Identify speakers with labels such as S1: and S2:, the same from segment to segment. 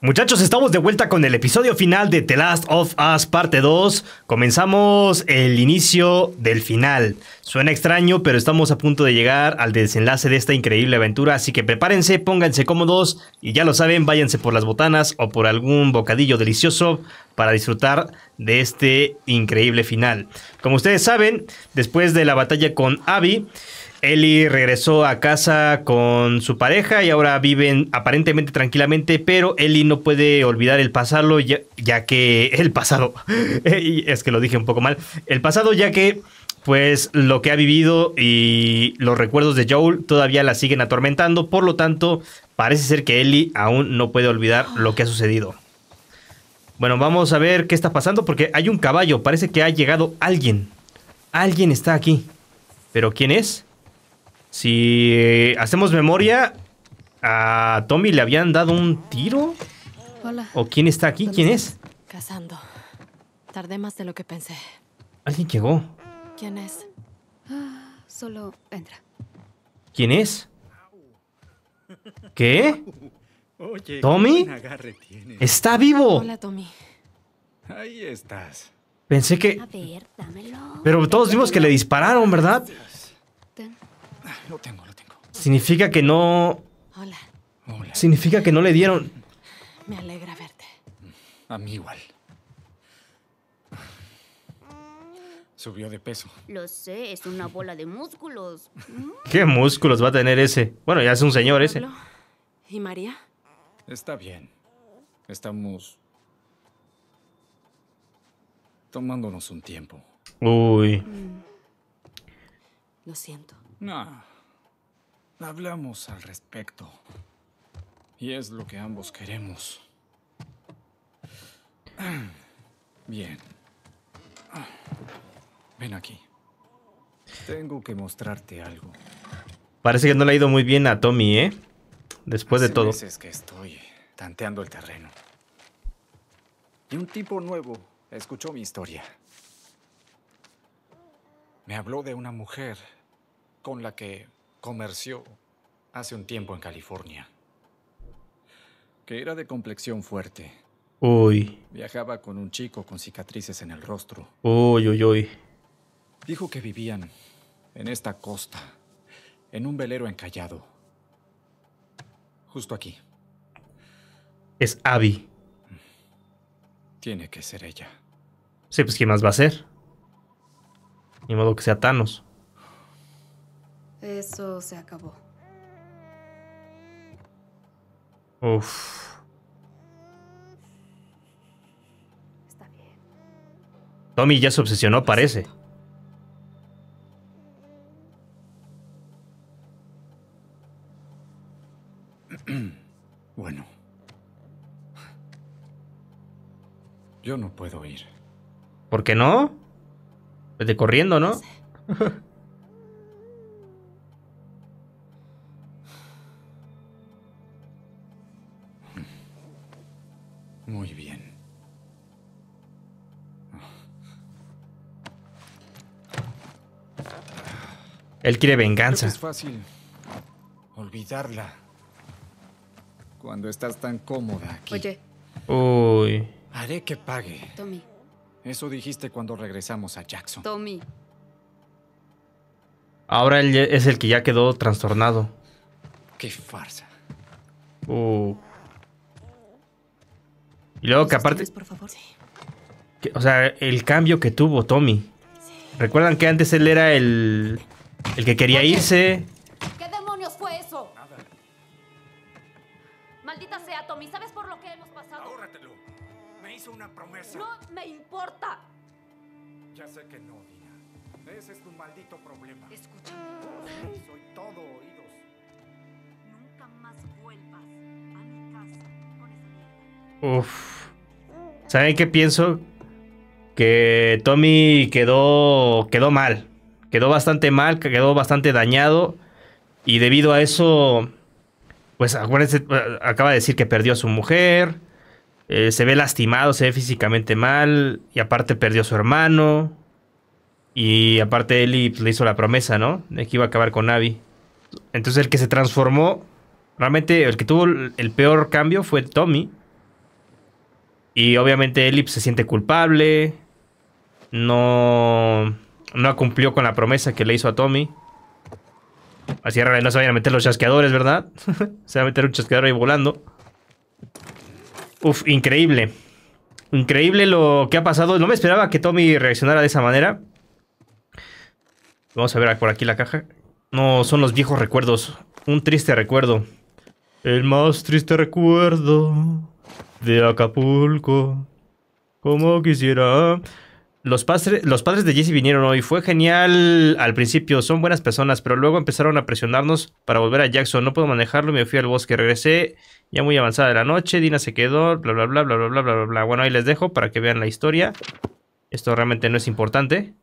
S1: Muchachos, estamos de vuelta con el episodio final de The Last of Us parte 2. Comenzamos el inicio del final. Suena extraño, pero estamos a punto de llegar al desenlace de esta increíble aventura. Así que prepárense, pónganse cómodos y ya lo saben, váyanse por las botanas o por algún bocadillo delicioso para disfrutar de este increíble final. Como ustedes saben, después de la batalla con Abby, Ellie regresó a casa con su pareja y ahora viven aparentemente tranquilamente, pero Ellie no puede olvidar el pasado, ya que... El pasado, es que lo dije un poco mal. El pasado, ya que pues lo que ha vivido y los recuerdos de Joel todavía la siguen atormentando. Por lo tanto, parece ser que Ellie aún no puede olvidar lo que ha sucedido. Bueno, vamos a ver qué está pasando porque hay un caballo. Parece que ha llegado alguien. Alguien está aquí. ¿Pero quién es? Si hacemos memoria, a Tommy le habían dado un tiro.
S2: Hola.
S1: ¿O quién está aquí? ¿Quién es?
S2: Cazando. Tardé más de lo que pensé.
S1: Alguien llegó.
S2: ¿Quién es? Solo entra.
S1: ¿Quién es? ¿Qué?
S3: Oye,
S1: ¿Tommy?
S3: qué buen agarre tienes.
S1: ¡Está vivo!
S2: Hola, Tommy.
S3: Ahí estás.
S1: Pensé que...
S2: A ver, dámelo.
S1: Pero todos vimos que le dispararon, ¿verdad?
S2: Ten.
S3: Lo tengo.
S1: Significa que no...
S2: Hola.
S3: Hola.
S1: Significa que no le dieron...
S2: Me alegra verte.
S3: A mí igual. Subió de peso.
S4: Lo sé, es una bola de músculos.
S1: ¿Qué músculos va a tener ese? Bueno, ya es un señor ese.
S2: Pablo. ¿Y María?
S3: Está bien. Estamos tomándonos un tiempo.
S1: Uy.
S2: Lo siento.
S3: No. Hablamos al respecto. Y es lo que ambos queremos. Bien. Ven aquí. Tengo que mostrarte algo.
S1: Parece que no le ha ido muy bien a Tommy, ¿eh? Después de
S3: Hace
S1: todo.
S3: meses que estoy tanteando el terreno. Y un tipo nuevo escuchó mi historia. Me habló de una mujer con la que comerció hace un tiempo en California. Que era de complexión fuerte.
S1: Uy.
S3: Viajaba con un chico con cicatrices en el rostro.
S1: Uy.
S3: Dijo que vivían en esta costa, en un velero encallado. Justo aquí.
S1: Es Abby.
S3: Tiene que ser ella.
S1: Sí, pues ¿quién más va a ser? Ni modo que sea Thanos.
S2: Eso se acabó.
S1: Uf.
S2: Está bien.
S1: Tommy ya se obsesionó, parece.
S3: Bueno. Yo no puedo ir.
S1: ¿Por qué no? Vete corriendo, ¿no?
S3: Muy bien.
S1: Él quiere
S3: Creo que
S1: venganza.
S3: es fácil olvidarla cuando estás tan cómoda aquí.
S2: Oye,
S1: Uy.
S3: Haré que pague.
S2: Tommy.
S3: Eso dijiste cuando regresamos a Jackson.
S2: Tommy.
S1: Ahora él es el que ya quedó trastornado.
S3: ¡Qué farsa!
S1: Y luego que
S2: ¿Los
S1: aparte...
S2: sostienes, por favor? Sí.
S1: O sea, el cambio que tuvo Tommy. ¿Recuerdan que antes él era el que quería irse?
S4: ¿Qué demonios fue eso? Nada. Maldita sea, Tommy, ¿sabes por lo que hemos pasado?
S3: ¡Ahórratelo! Me hizo una promesa.
S4: No me importa.
S3: Ya sé que no, Dina. Ese es tu maldito problema.
S4: Escúchame.
S3: Soy todo oídos.
S4: Nunca más vuelvas a mi casa con esa mierda.
S1: Uf. ¿Saben qué pienso? Que Tommy quedó mal. Quedó bastante mal, quedó bastante dañado. Y debido a eso, pues acuérdense, acaba de decir que perdió a su mujer. Se ve lastimado, se ve físicamente mal. Y aparte perdió a su hermano. Y aparte Ellie pues, le hizo la promesa, ¿no? De que iba a acabar con Abby. Entonces el que se transformó, realmente el que tuvo el peor cambio fue Tommy. Y obviamente Ellie se siente culpable. No cumplió con la promesa que le hizo a Tommy. Así no se vayan a meter los chasqueadores, ¿verdad? Se va a meter un chasqueador ahí volando. Uf, increíble. Increíble lo que ha pasado. No me esperaba que Tommy reaccionara de esa manera. Vamos a ver por aquí la caja. No, son los viejos recuerdos. Un triste recuerdo. El más triste recuerdo de Acapulco. Como quisiera. Los padres de Jesse vinieron hoy. Fue genial al principio. Son buenas personas, pero luego empezaron a presionarnos para volver a Jackson. No puedo manejarlo. Me fui al bosque. Regresé ya muy avanzada de la noche. Dina se quedó. Bla, bla, bla, bla, bla, bla, bla, bla. Bueno, ahí les dejo para que vean la historia. Esto realmente no es importante.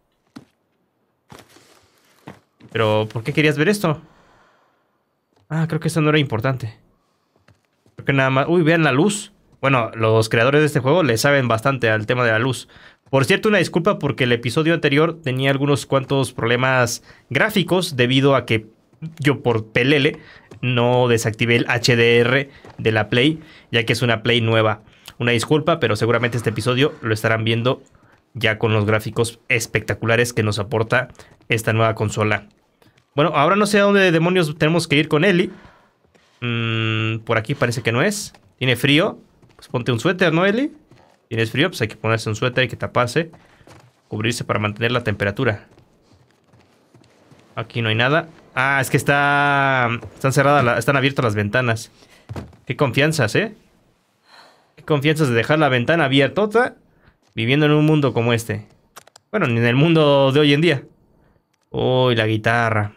S1: Pero, ¿por qué querías ver esto? Ah, creo que esto no era importante. Creo que nada más... Uy, vean la luz. Bueno, los creadores de este juego le saben bastante al tema de la luz. Por cierto, una disculpa porque el episodio anterior tenía algunos cuantos problemas gráficos debido a que yo por pelele no desactivé el HDR de la Play, ya que es una Play nueva. Una disculpa, pero seguramente este episodio lo estarán viendo ya con los gráficos espectaculares que nos aporta esta nueva consola. Bueno, ahora no sé a dónde demonios tenemos que ir con Ellie. Por aquí parece que no es. Tiene frío. Pues ponte un suéter, ¿no, Ellie? ¿Tienes frío? Pues hay que ponerse un suéter, hay que taparse. Cubrirse para mantener la temperatura. Aquí no hay nada. Ah, es que están cerradas, están abiertas las ventanas. Qué confianzas, ¿eh? Qué confianzas de dejar la ventana abierta viviendo en un mundo como este. Bueno, ni en el mundo de hoy en día. Uy, la guitarra.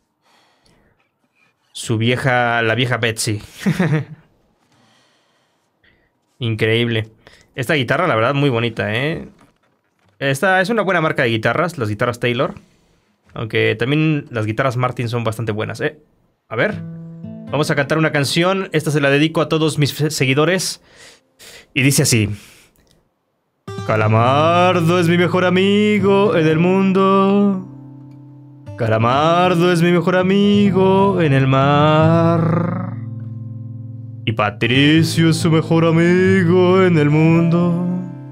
S1: La vieja Betsy. Increíble. Esta guitarra, la verdad, muy bonita, ¿eh? Esta es una buena marca de guitarras, las guitarras Taylor. Aunque también las guitarras Martin son bastante buenas, ¿eh? A ver. Vamos a cantar una canción. Esta se la dedico a todos mis seguidores. Y dice así. Calamardo es mi mejor amigo en el mundo. Calamardo es mi mejor amigo en el mar. Y Patricio es su mejor amigo en el mundo.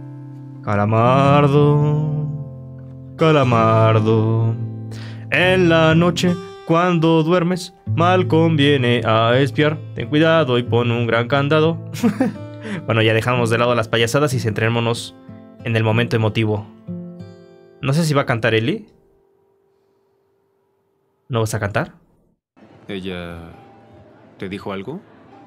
S1: Calamardo, Calamardo. En la noche, cuando duermes, mal conviene a espiar. Ten cuidado y pon un gran candado. Bueno, ya dejamos de lado las payasadas y centrémonos en el momento emotivo. No sé si va a cantar Ellie. ¿No vas a cantar?
S5: ¿Ella te dijo algo?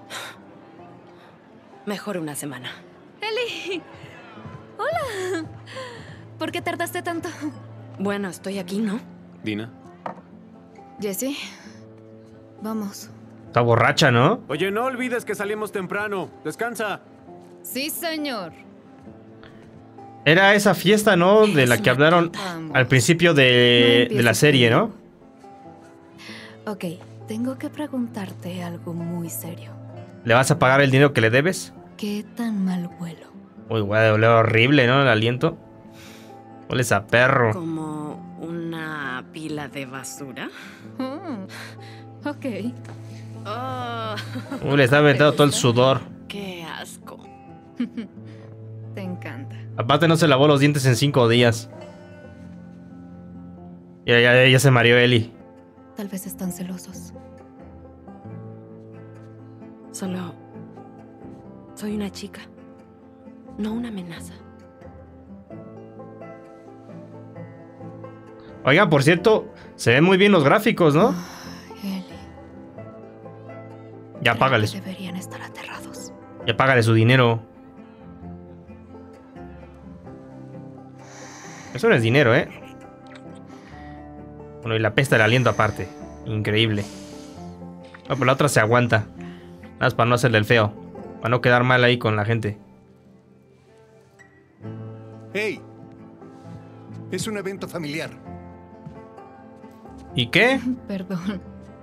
S2: Mejor una semana.
S6: ¡Ellie! ¡Hola! ¿Por qué tardaste tanto?
S2: Bueno, estoy aquí, ¿no?
S5: Dina.
S6: Jesse, vamos.
S1: Está borracha, ¿no?
S5: Oye, no olvides que salimos temprano. Descansa.
S6: Sí, señor.
S1: Era esa fiesta, ¿no? De la que hablaron al principio de la serie, ¿no?
S6: Ok, tengo que preguntarte algo muy serio.
S1: ¿Le vas a pagar el dinero que le debes?
S6: ¿Qué tan mal huelo?
S1: Uy, güey, huele horrible, ¿no? El aliento. Hueles a perro.
S2: ¿Como una pila de basura?
S6: Ok.
S2: Oh,
S1: Uy, le está aventando todo el sudor.
S2: ¡Qué asco!
S6: Te encanta.
S1: Aparte no se lavó los dientes en 5 días. Ya se mareó Ellie.
S6: Tal vez están celosos.
S2: Solo... soy una chica. No una amenaza.
S1: Oiga, por cierto, se ven muy bien los gráficos, ¿no?
S6: Ellie.
S1: Ya
S6: Creo
S1: págale.
S6: que deberían estar aterrados.
S1: Ya págale su dinero. Eso no es dinero, ¿eh? Bueno, y la pesta del aliento aparte. Increíble. Ah, pues la otra se aguanta. Nada más para no hacerle el feo. Para no quedar mal ahí con la gente.
S7: ¡Hey! Es un evento familiar.
S1: ¿Y qué?
S6: Perdón.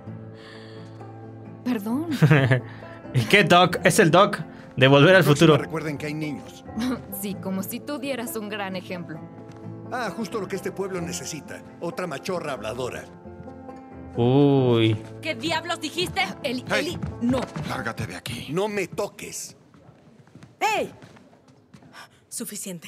S6: Perdón.
S1: ¿Y qué, Doc? Es el Doc de Volver al Futuro.
S7: Recuerden que hay niños.
S6: Sí, como si tú dieras un gran ejemplo.
S7: Ah, justo lo que este pueblo necesita. Otra machorra habladora.
S1: Uy.
S6: ¿Qué diablos dijiste? Ellie,
S7: Hey.
S6: Ellie, no.
S3: Lárgate de aquí.
S7: No me toques.
S2: ¡Ey!
S8: Suficiente.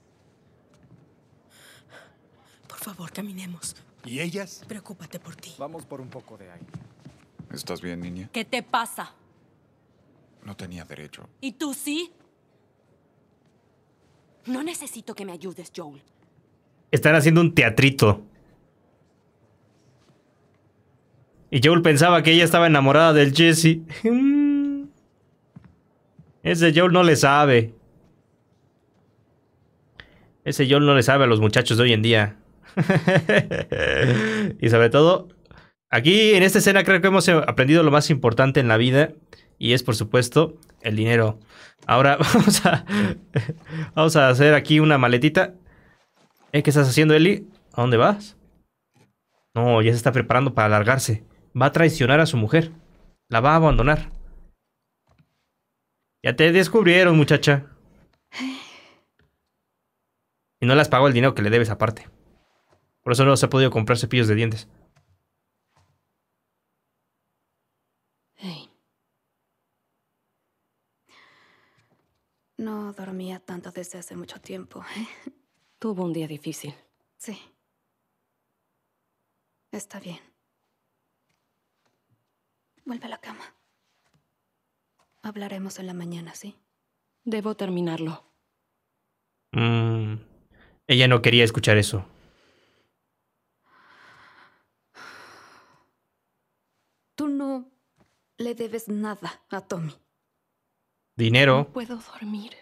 S8: Por favor, caminemos.
S7: ¿Y ellas?
S8: Preocúpate por ti.
S3: Vamos por un poco de aire.
S9: ¿Estás bien, niña?
S2: ¿Qué te pasa?
S9: No tenía derecho.
S2: ¿Y tú sí? No necesito que me ayudes, Joel.
S1: Están haciendo un teatrito. Y Joel pensaba que ella estaba enamorada del Jesse. Ese Joel no le sabe. Ese Joel no le sabe a los muchachos de hoy en día. Y sobre todo, aquí en esta escena creo que hemos aprendido lo más importante en la vida. Y es, por supuesto, el dinero. Ahora vamos a hacer aquí una maletita. ¿Qué estás haciendo, Ellie? ¿A dónde vas? No, ya se está preparando para largarse. Va a traicionar a su mujer. La va a abandonar. Ya te descubrieron, muchacha. Y no le has pagado el dinero que le debes aparte. Por eso no se ha podido comprar cepillos de dientes.
S6: Hey. No dormía tanto desde hace mucho tiempo, ¿eh?
S2: Tuvo un día difícil.
S6: Sí. Está bien. Vuelve a la cama. Hablaremos en la mañana, ¿sí?
S2: Debo terminarlo.
S1: Ella no quería escuchar eso.
S6: Tú no le debes nada a Tommy.
S1: Dinero.
S2: No puedo dormir.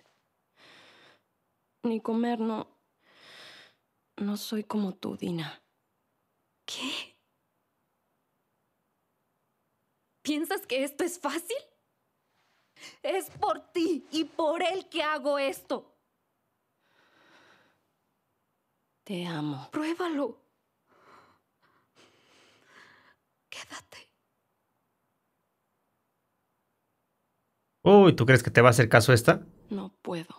S2: Ni comer, no. No soy como tú, Dina.
S6: ¿Qué? ¿Piensas que esto es fácil? Es por ti y por él que hago esto.
S2: Te amo.
S6: Pruébalo. Quédate.
S1: Uy, ¿tú crees que te va a hacer caso esta?
S2: No puedo.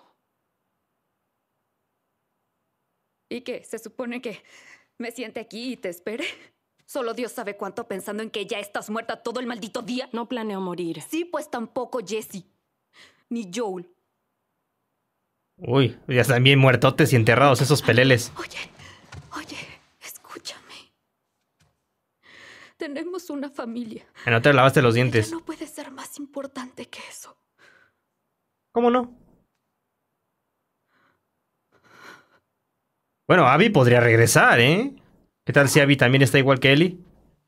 S6: ¿Y qué? ¿Se supone que me siente aquí y te espere? Solo Dios sabe cuánto pensando en que ya estás muerta todo el maldito día.
S2: No planeo morir.
S6: Sí, pues tampoco Jesse. Ni Joel.
S1: Uy, ya están bien muertotes y enterrados esos peleles.
S6: Oye, escúchame. Tenemos una familia.
S1: No te lavaste los dientes.
S6: Ella no puede ser más importante que eso.
S1: ¿Cómo no? Bueno, Abby podría regresar, ¿eh? ¿Qué tal si Abby también está igual que Ellie?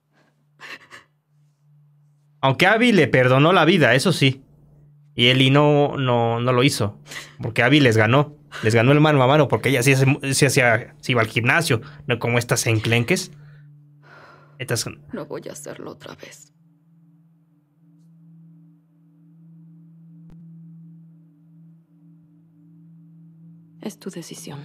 S1: Aunque Abby le perdonó la vida, eso sí. Y Ellie no lo hizo. Porque Abby les ganó. Les ganó el mano a mano porque ella sí iba al gimnasio. No como estas enclenques. Estas...
S6: No voy a hacerlo otra vez.
S2: Es tu decisión.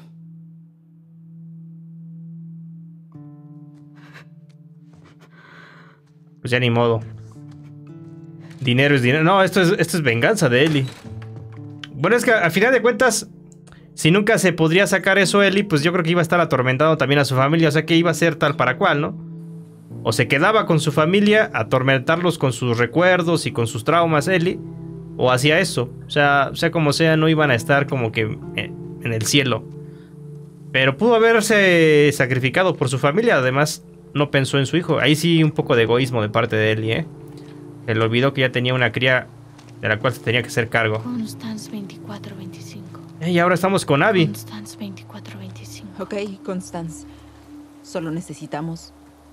S1: Pues ya ni modo. Dinero es dinero. No, esto es venganza de Ellie. Bueno, es que al final de cuentas, si nunca se podría sacar eso Ellie, pues yo creo que iba a estar atormentado también a su familia. O sea que iba a ser tal para cual, ¿no? O se quedaba con su familia, atormentarlos con sus recuerdos y con sus traumas Ellie. O hacía eso. O sea como sea, no iban a estar como que en el cielo. Pero pudo haberse sacrificado por su familia. Además, no pensó en su hijo. Ahí sí un poco de egoísmo de parte de Ellie, ¿eh? Se le olvidó que ya tenía una cría de la cual se tenía que hacer cargo.
S6: Constance 2425.
S1: Y ahora estamos con Abby.
S6: Constance 2425.
S10: Ok, Constance. Solo necesitamos...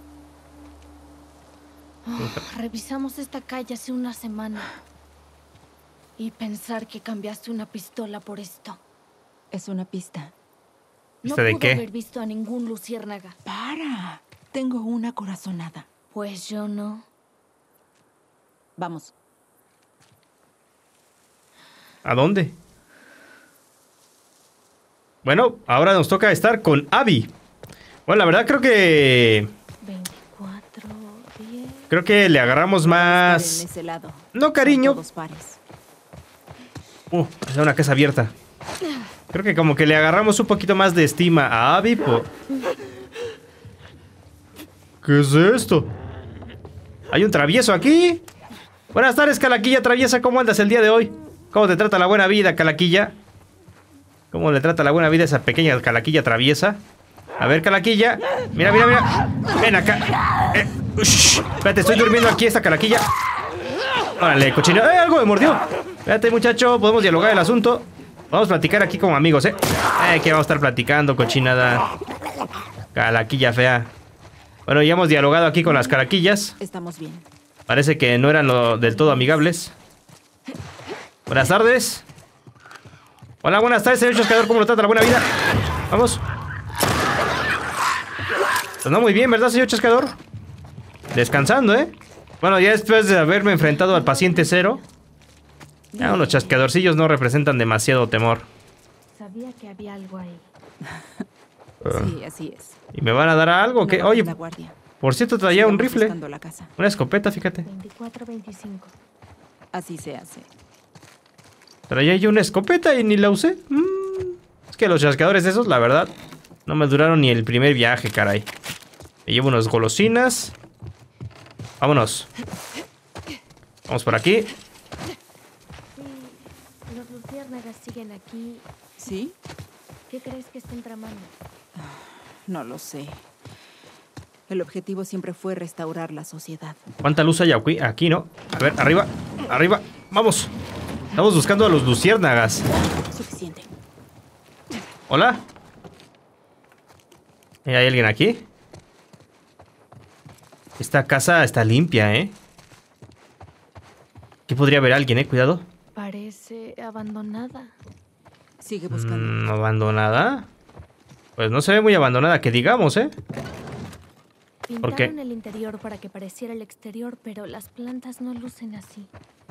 S6: Revisamos esta calle hace una semana. Y pensar que cambiaste una pistola por esto.
S10: Es una pista.
S1: ¿Pista de qué?
S6: No pudo haber visto a ningún luciérnaga.
S10: ¡Para! Tengo una corazonada.
S6: Pues yo no.
S10: Vamos.
S1: ¿A dónde? Bueno, ahora nos toca estar con Abby. Bueno, la verdad creo que...
S6: 24, 10...
S1: Creo que le agarramos más...
S10: En ese lado.
S1: No, cariño.
S10: Todos pares.
S1: Es una casa abierta. Creo que como que le agarramos un poquito más de estima a Abby por... ¿Qué es esto? ¿Hay un travieso aquí? Buenas tardes, Calaquilla traviesa. ¿Cómo andas el día de hoy? ¿Cómo te trata la buena vida, Calaquilla? ¿Cómo le trata la buena vida a esa pequeña calaquilla traviesa? A ver, calaquilla. Mira, mira, mira. Ven acá. Espérate, estoy durmiendo aquí esta calaquilla. Órale, cochino. Algo me mordió. Espérate, muchacho. Podemos dialogar el asunto. Vamos a platicar aquí como amigos, ¿qué vamos a estar platicando, cochinada? Calaquilla fea. Bueno, ya hemos dialogado aquí con las calaquillas.
S10: Estamos bien.
S1: Parece que no eran del todo amigables. Buenas tardes. Hola, buenas tardes, señor chascador. ¿Cómo lo trata la buena vida? Vamos. Pues no muy bien, ¿verdad, señor chascador? Descansando, Bueno, ya después de haberme enfrentado al paciente cero, ya unos chasqueadorcillos no representan demasiado temor.
S11: Sabía que había algo ahí.
S10: Sí, así es.
S1: ¿Y me van a dar algo? ¿Qué?
S10: No
S1: Oye,
S10: bajes la guardia.
S1: por cierto, traía un
S10: Sigamos
S1: rifle.
S10: buscando la casa.
S1: Una escopeta, fíjate.
S11: 24-25.
S10: Así se hace.
S1: Traía yo una escopeta y ni la usé. Es que los chasqueadores esos, la verdad, no me duraron ni el primer viaje, caray. Me llevo unas golosinas. Vámonos. Vamos por aquí.
S11: Sí, los luciérnagas siguen aquí.
S10: ¿Sí?
S11: ¿Qué crees que están tramando?
S10: No lo sé. El objetivo siempre fue restaurar la sociedad.
S1: ¿Cuánta luz hay aquí, no? A ver, arriba, arriba. Vamos. Estamos buscando a los luciérnagas.
S10: Suficiente.
S1: Hola. ¿Hay alguien aquí? Esta casa está limpia, Aquí podría haber alguien, cuidado.
S11: Parece abandonada.
S10: Sigue buscando.
S1: ¿Abandonada? Pues no se ve muy abandonada, que digamos, ¿Por qué?
S11: Pintaron el interior para que pareciera el exterior, pero las plantas no lucen así.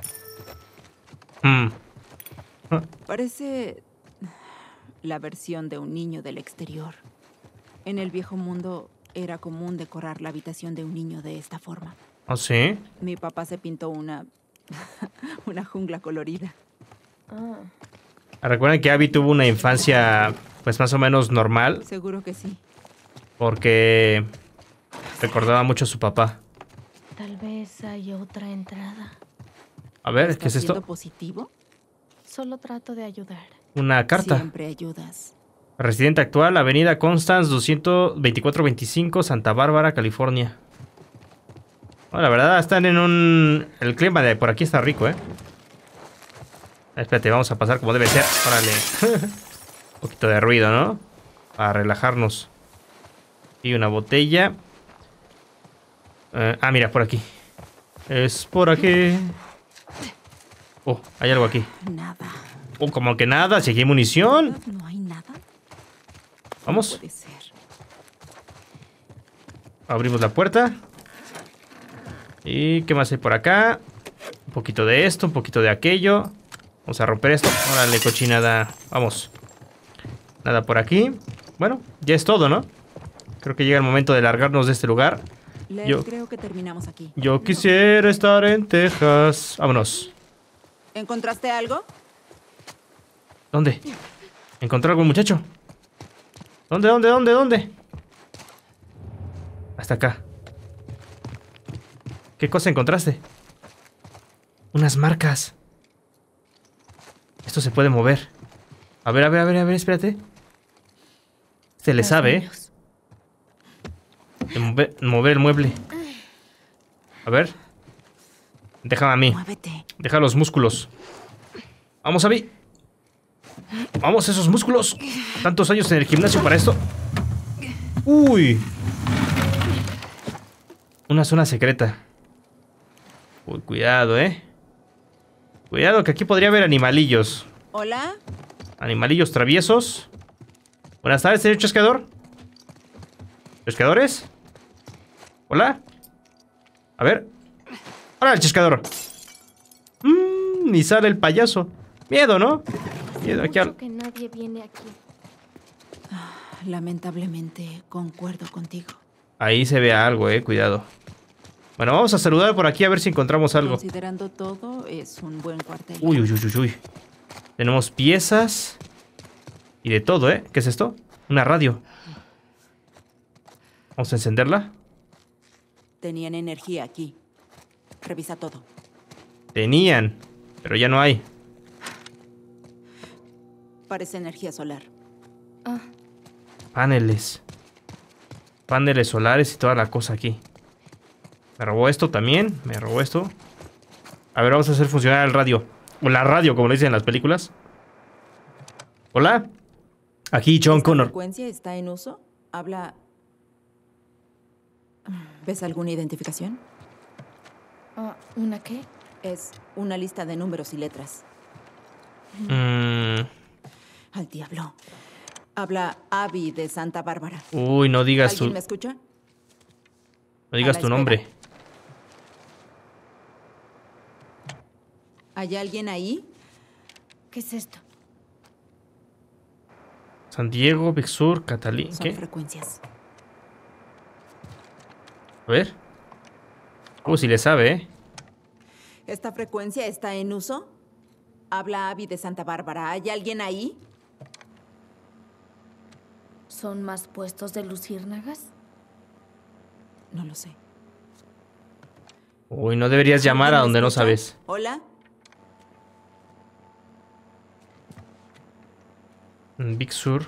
S10: Parece la versión de un niño del exterior. En el viejo mundo era común decorar la habitación de un niño de esta forma.
S1: ¿Oh, sí?
S10: Mi papá se pintó una jungla colorida.
S1: Recuerden que Abby tuvo una infancia, pues más o menos normal.
S10: Seguro que sí.
S1: Porque recordaba mucho a su papá.
S11: Tal vez hay otra entrada.
S1: A ver, ¿qué es esto?
S10: ¿Positivo?
S11: Solo trato de ayudar.
S1: Una carta.
S10: Siempre ayudas.
S1: Residente actual, Avenida Constance 22425, Santa Bárbara, California. Bueno, la verdad, están en un... El clima de por aquí está rico, Espérate, vamos a pasar como debe ser. Órale. Un poquito de ruido, ¿no? Para relajarnos. Y una botella. Mira, por aquí. Es por aquí. Oh, hay algo aquí.
S10: Nada.
S1: Oh, como que nada, si aquí hay munición.
S10: ¿No hay nada?
S1: Vamos.
S10: No puede ser.
S1: Abrimos la puerta. ¿Y qué más hay por acá? Un poquito de esto, un poquito de aquello. Vamos a romper esto. Órale, cochinada. Vamos. Nada por aquí. Bueno, ya es todo, ¿no? Creo que llega el momento de largarnos de este lugar.
S10: Creo que terminamos aquí.
S1: Yo quisiera estar en Texas. Vámonos.
S10: ¿Encontraste algo?
S1: ¿Dónde? ¿Encontré algún muchacho? ¿Dónde? Hasta acá. ¿Qué cosa encontraste? Unas marcas. Esto se puede mover. A ver, espérate. Se le sabe, De mover el mueble. A ver. Déjame a mí.
S10: Muévete.
S1: Deja los músculos. Vamos, Abby. Vamos, esos músculos. Tantos años en el gimnasio para esto. Uy. Una zona secreta. Uy, cuidado, Cuidado que aquí podría haber animalillos.
S10: ¿Hola?
S1: Animalillos traviesos. Buenas tardes, señor chasqueador. ¿Pescadores? ¿Hola? A ver. ¡Hola, el chasqueador! Ni sale el payaso. Miedo, ¿no? Miedo aquí al...
S11: que nadie viene aquí.
S10: Lamentablemente, concuerdo contigo.
S1: Ahí se ve algo, cuidado. Bueno, vamos a saludar por aquí a ver si encontramos algo.
S10: Considerando todo, es un buen cuartel.
S1: Uy. Tenemos piezas. Y de todo, ¿Qué es esto? Una radio. Vamos a encenderla.
S10: Tenían energía aquí. Revisa todo.
S1: Tenían, pero ya no hay.
S10: Parece energía solar.
S1: Paneles. Paneles solares y toda la cosa aquí. Me robó esto también. Me robó esto. A ver, vamos a hacer funcionar el radio. O la radio, como le dicen en las películas. Hola. Aquí John Connor.
S10: ¿La frecuencia está en uso? Habla... ¿Ves alguna identificación?
S11: ¿Una qué?
S10: Es una lista de números y letras. Al diablo. Habla Abby de Santa Bárbara.
S1: Uy, no digas
S10: ¿Alguien
S1: tu...
S10: me escucha?
S1: No digas tu nombre.
S10: ¿Hay alguien ahí?
S11: ¿Qué es esto?
S1: San Diego, Big Sur, Catalina.
S10: Son
S1: ¿Qué?
S10: frecuencias.
S1: A ver. Si le sabe, ¿eh?
S10: ¿Esta frecuencia está en uso? Habla Abby de Santa Bárbara. ¿Hay alguien ahí?
S11: ¿Son más puestos de luciérnagas?
S10: No lo sé.
S1: Uy, no deberías llamar a donde no sabes.
S10: ¿Hola?
S1: Big Sur.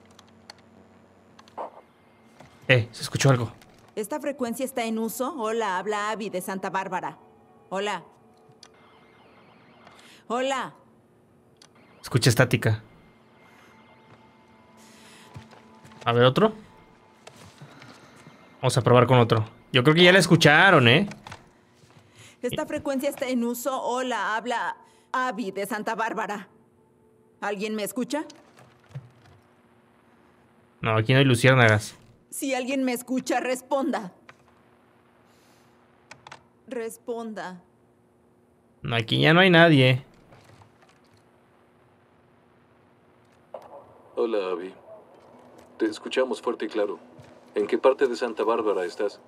S1: Se escuchó algo.
S10: ¿Esta frecuencia está en uso? Hola, habla Abby de Santa Bárbara. Hola. Hola.
S1: Escucha estática. A ver, otro. Vamos a probar con otro. Yo creo que ya la escucharon, ¿eh?
S10: ¿Esta frecuencia está en uso? Hola, habla Abby de Santa Bárbara. ¿Alguien me escucha?
S1: No, aquí no hay luciérnagas.
S10: Si alguien me escucha, responda. Responda.
S1: No, aquí ya no hay nadie.
S12: Hola, Abby. Te escuchamos fuerte y claro. ¿En qué parte de Santa Bárbara estás?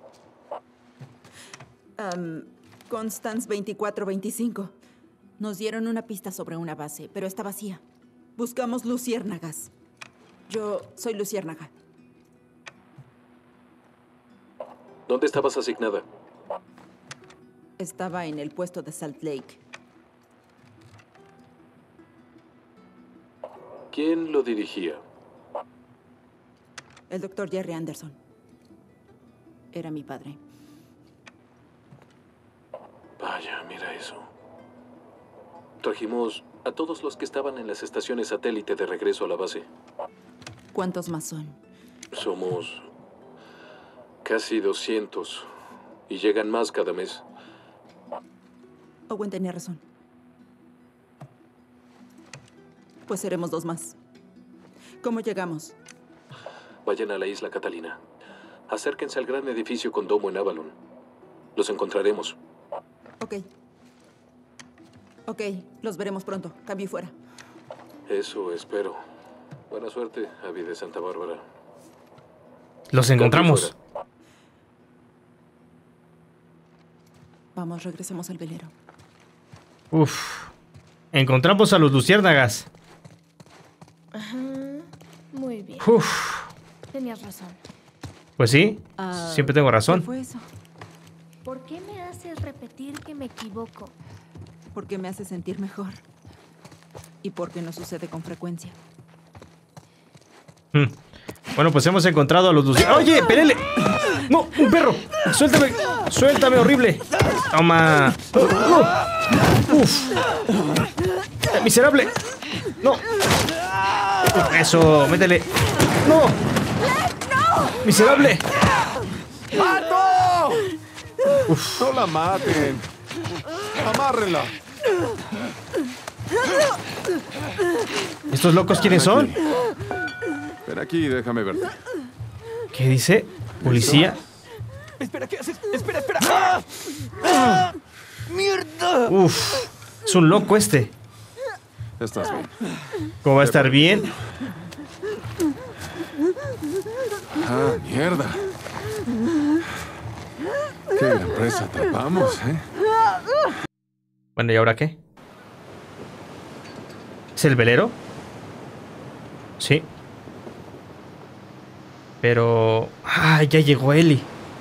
S10: Constance 2425. Nos dieron una pista sobre una base, pero está vacía. Buscamos luciérnagas. Yo soy luciérnaga.
S12: ¿Dónde estabas asignada?
S10: Estaba en el puesto de Salt Lake.
S12: ¿Quién lo dirigía?
S10: El doctor Jerry Anderson. Era mi padre.
S12: Vaya, mira eso. Trajimos a todos los que estaban en las estaciones satélite de regreso a la base.
S10: ¿Cuántos más son?
S12: Somos casi 200 y llegan más cada mes.
S10: Owen tenía razón. Pues seremos 2 más. ¿Cómo llegamos?
S12: Vayan a la isla Catalina. Acérquense al gran edificio con domo en Avalon. Los encontraremos.
S10: Ok, los veremos pronto. Cambio y fuera.
S12: Eso espero. Buena suerte, Abby de Santa Bárbara.
S1: Los encontramos.
S10: Vamos, regresemos al velero.
S1: Uf. Encontramos a los luciérnagas.
S11: Ajá. Muy bien.
S1: Uf.
S11: Tenías razón.
S1: Pues sí, siempre tengo razón.
S10: ¿Qué fue eso?
S11: ¿Por qué me haces repetir que me equivoco?
S10: Porque me hace sentir mejor. Y porque no sucede con frecuencia.
S1: Bueno, pues hemos encontrado a los luciérnagas. ¡Oye, pelele! ¡No, un perro! ¡Suéltame! ¡Suéltame, horrible! ¡Toma! ¡Uf! ¡Miserable! ¡No! ¡Eso! ¡Métele! ¡No! ¡Miserable!
S5: ¡Mato!
S1: Uf.
S5: No la maten. Amárrenla.
S1: ¿Estos locos quiénes son?
S5: Ven aquí, déjame verte.
S1: ¿Qué dice? ¿Policía?
S5: Espera, ¿qué haces? Espera, espera. ¡Ah! ¡Mierda!
S1: Uf, es un loco este.
S5: Estás bien.
S1: ¿Cómo va a estar bien?
S5: Ah, mierda. Qué gran presa atrapamos, ¿eh?
S1: Bueno, ¿y ahora qué? ¿Es el velero? Sí. Pero... ¡ah! Ya llegó Ellie.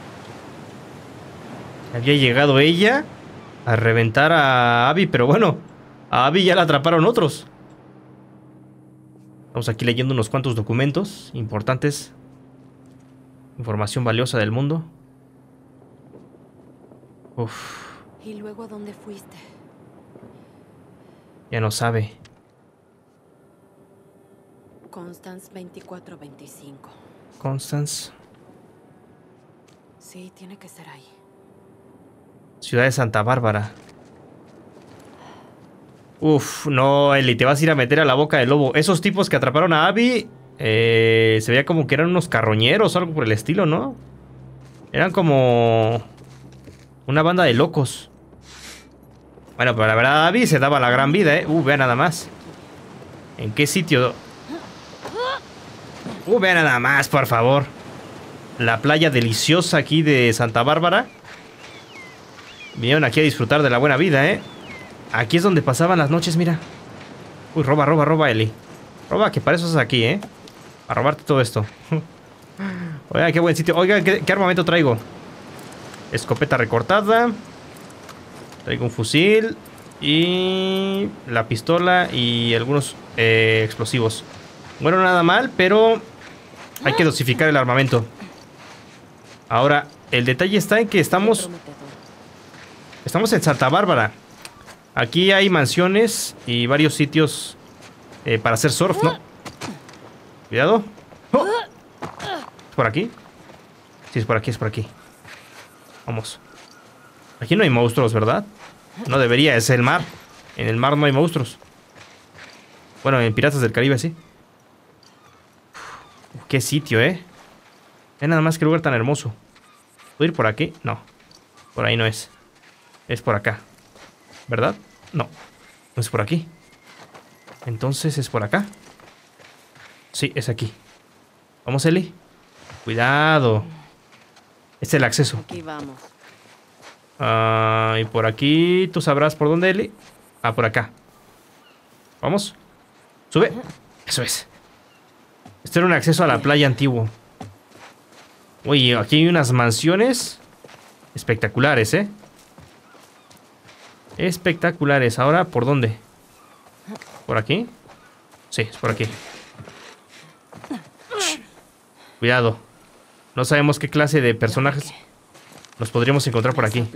S1: Había llegado ella a reventar a Abby, pero bueno, a Abby ya la atraparon otros. Estamos aquí leyendo unos cuantos documentos importantes. Información valiosa del mundo. Uf.
S2: ¿Y luego a dónde fuiste?
S1: Ya no sabe.
S2: Constance 2425.
S1: Constance.
S2: Sí, tiene que ser ahí.
S1: Ciudad de Santa Bárbara. Uf, no, Ellie, te vas a ir a meter a la boca del lobo. Esos tipos que atraparon a Abby, se veía como que eran unos carroñeros o algo por el estilo, ¿no? Eran como una banda de locos. Bueno, pero la verdad Abby se daba la gran vida, ¿eh? Vea nada más. ¿En qué sitio? Vea nada más, por favor. La playa deliciosa aquí de Santa Bárbara. Vinieron aquí a disfrutar de la buena vida, ¿eh? Aquí es donde pasaban las noches, mira. Uy, roba, roba, roba, Ellie. Roba, que para eso estás aquí, ¿eh? A robarte todo esto. Oiga, qué buen sitio. Oiga, ¿qué armamento traigo? Escopeta recortada. Traigo un fusil. Y la pistola y algunos explosivos. Bueno, nada mal, pero hay que dosificar el armamento. Ahora, el detalle está en que estamos en Santa Bárbara. Aquí hay mansiones y varios sitios para hacer surf, ¿no? Cuidado. ¡Oh! ¿Es por aquí? Sí, es por aquí, es por aquí. Vamos. Aquí no hay monstruos, ¿verdad? No debería, es el mar. En el mar no hay monstruos. Bueno, en Piratas del Caribe sí. Qué sitio, ¿eh? Ve nada más que lugar tan hermoso. ¿Puedo ir por aquí? No. Por ahí no es. Es por acá. ¿Verdad? No. No es por aquí. Entonces es por acá. Sí, es aquí. Vamos, Ellie. Cuidado. Este es el acceso.
S2: Aquí vamos.
S1: Y por aquí, ¿tú sabrás por dónde, Ellie? Ah, por acá. Vamos. Sube. Eso es. Este era un acceso a la playa antiguo. Uy, aquí hay unas mansiones espectaculares, ¿eh? Espectaculares. Ahora, ¿por dónde? ¿Por aquí? Sí, es por aquí. Cuidado. No sabemos qué clase de personajes nos podríamos encontrar por aquí.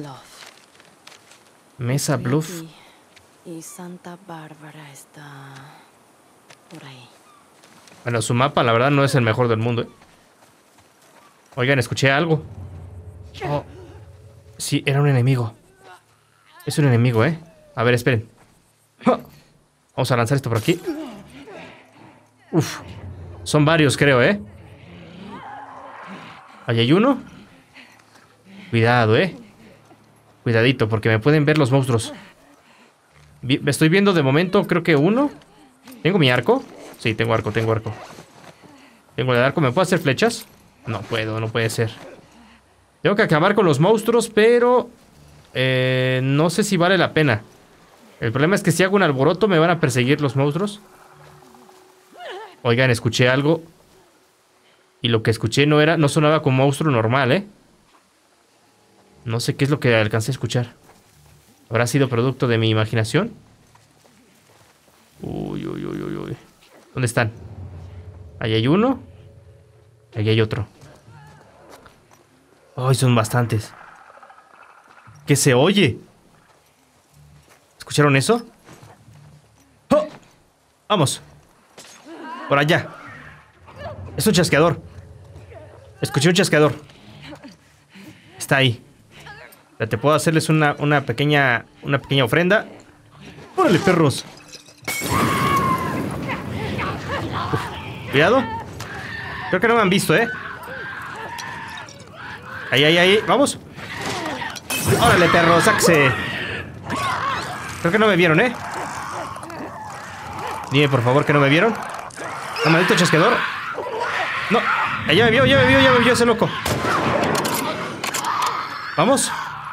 S1: Mesa Bluff.
S2: Y Santa Bárbara está por ahí.
S1: Bueno, su mapa la verdad no es el mejor del mundo, ¿eh? Oigan, escuché algo. Oh, sí, era un enemigo. Es un enemigo, ¿eh? A ver, esperen. Vamos a lanzar esto por aquí. Uf. Son varios, creo, ¿eh? Ahí hay uno. Cuidado, ¿eh? Cuidadito, porque me pueden ver los monstruos. Me estoy viendo de momento, creo que uno. ¿Tengo mi arco? Sí, tengo arco, tengo arco. Tengo el arco, ¿me puedo hacer flechas? No puedo, no puede ser. Tengo que acabar con los monstruos, pero no sé si vale la pena. El problema es que si hago un alboroto me van a perseguir los monstruos. Oigan, escuché algo. Y lo que escuché no sonaba como monstruo normal, ¿eh? No sé qué es lo que alcancé a escuchar. ¿Habrá sido producto de mi imaginación? Uy, uy, uy, uy, uy. ¿Dónde están? Ahí hay uno. Ahí hay otro. Ay, son bastantes. ¿Qué se oye? ¿Escucharon eso? ¡Oh! Vamos. Por allá. Es un chasqueador. Escuché un chasqueador. Está ahí. Ya te puedo hacerles una pequeña ofrenda. ¡Órale, perros! Uf, cuidado. Creo que no me han visto, ¿eh? Ahí, ahí, ahí. Vamos. ¡Órale, perros! ¡Sáquese! Creo que no me vieron, ¿eh? Dime, por favor, que no me vieron. ¡No, maldito chasqueador! ¡No! ¡Ya me vio ese loco! ¡Vamos!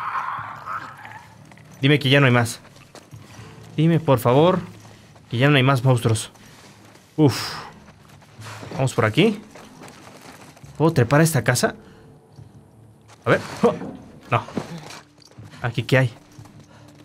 S1: Dime que ya no hay más. Dime, por favor, que ya no hay más monstruos. Uf. Vamos por aquí. ¿Puedo trepar a esta casa? A ver. Oh. No. ¿Aquí qué hay?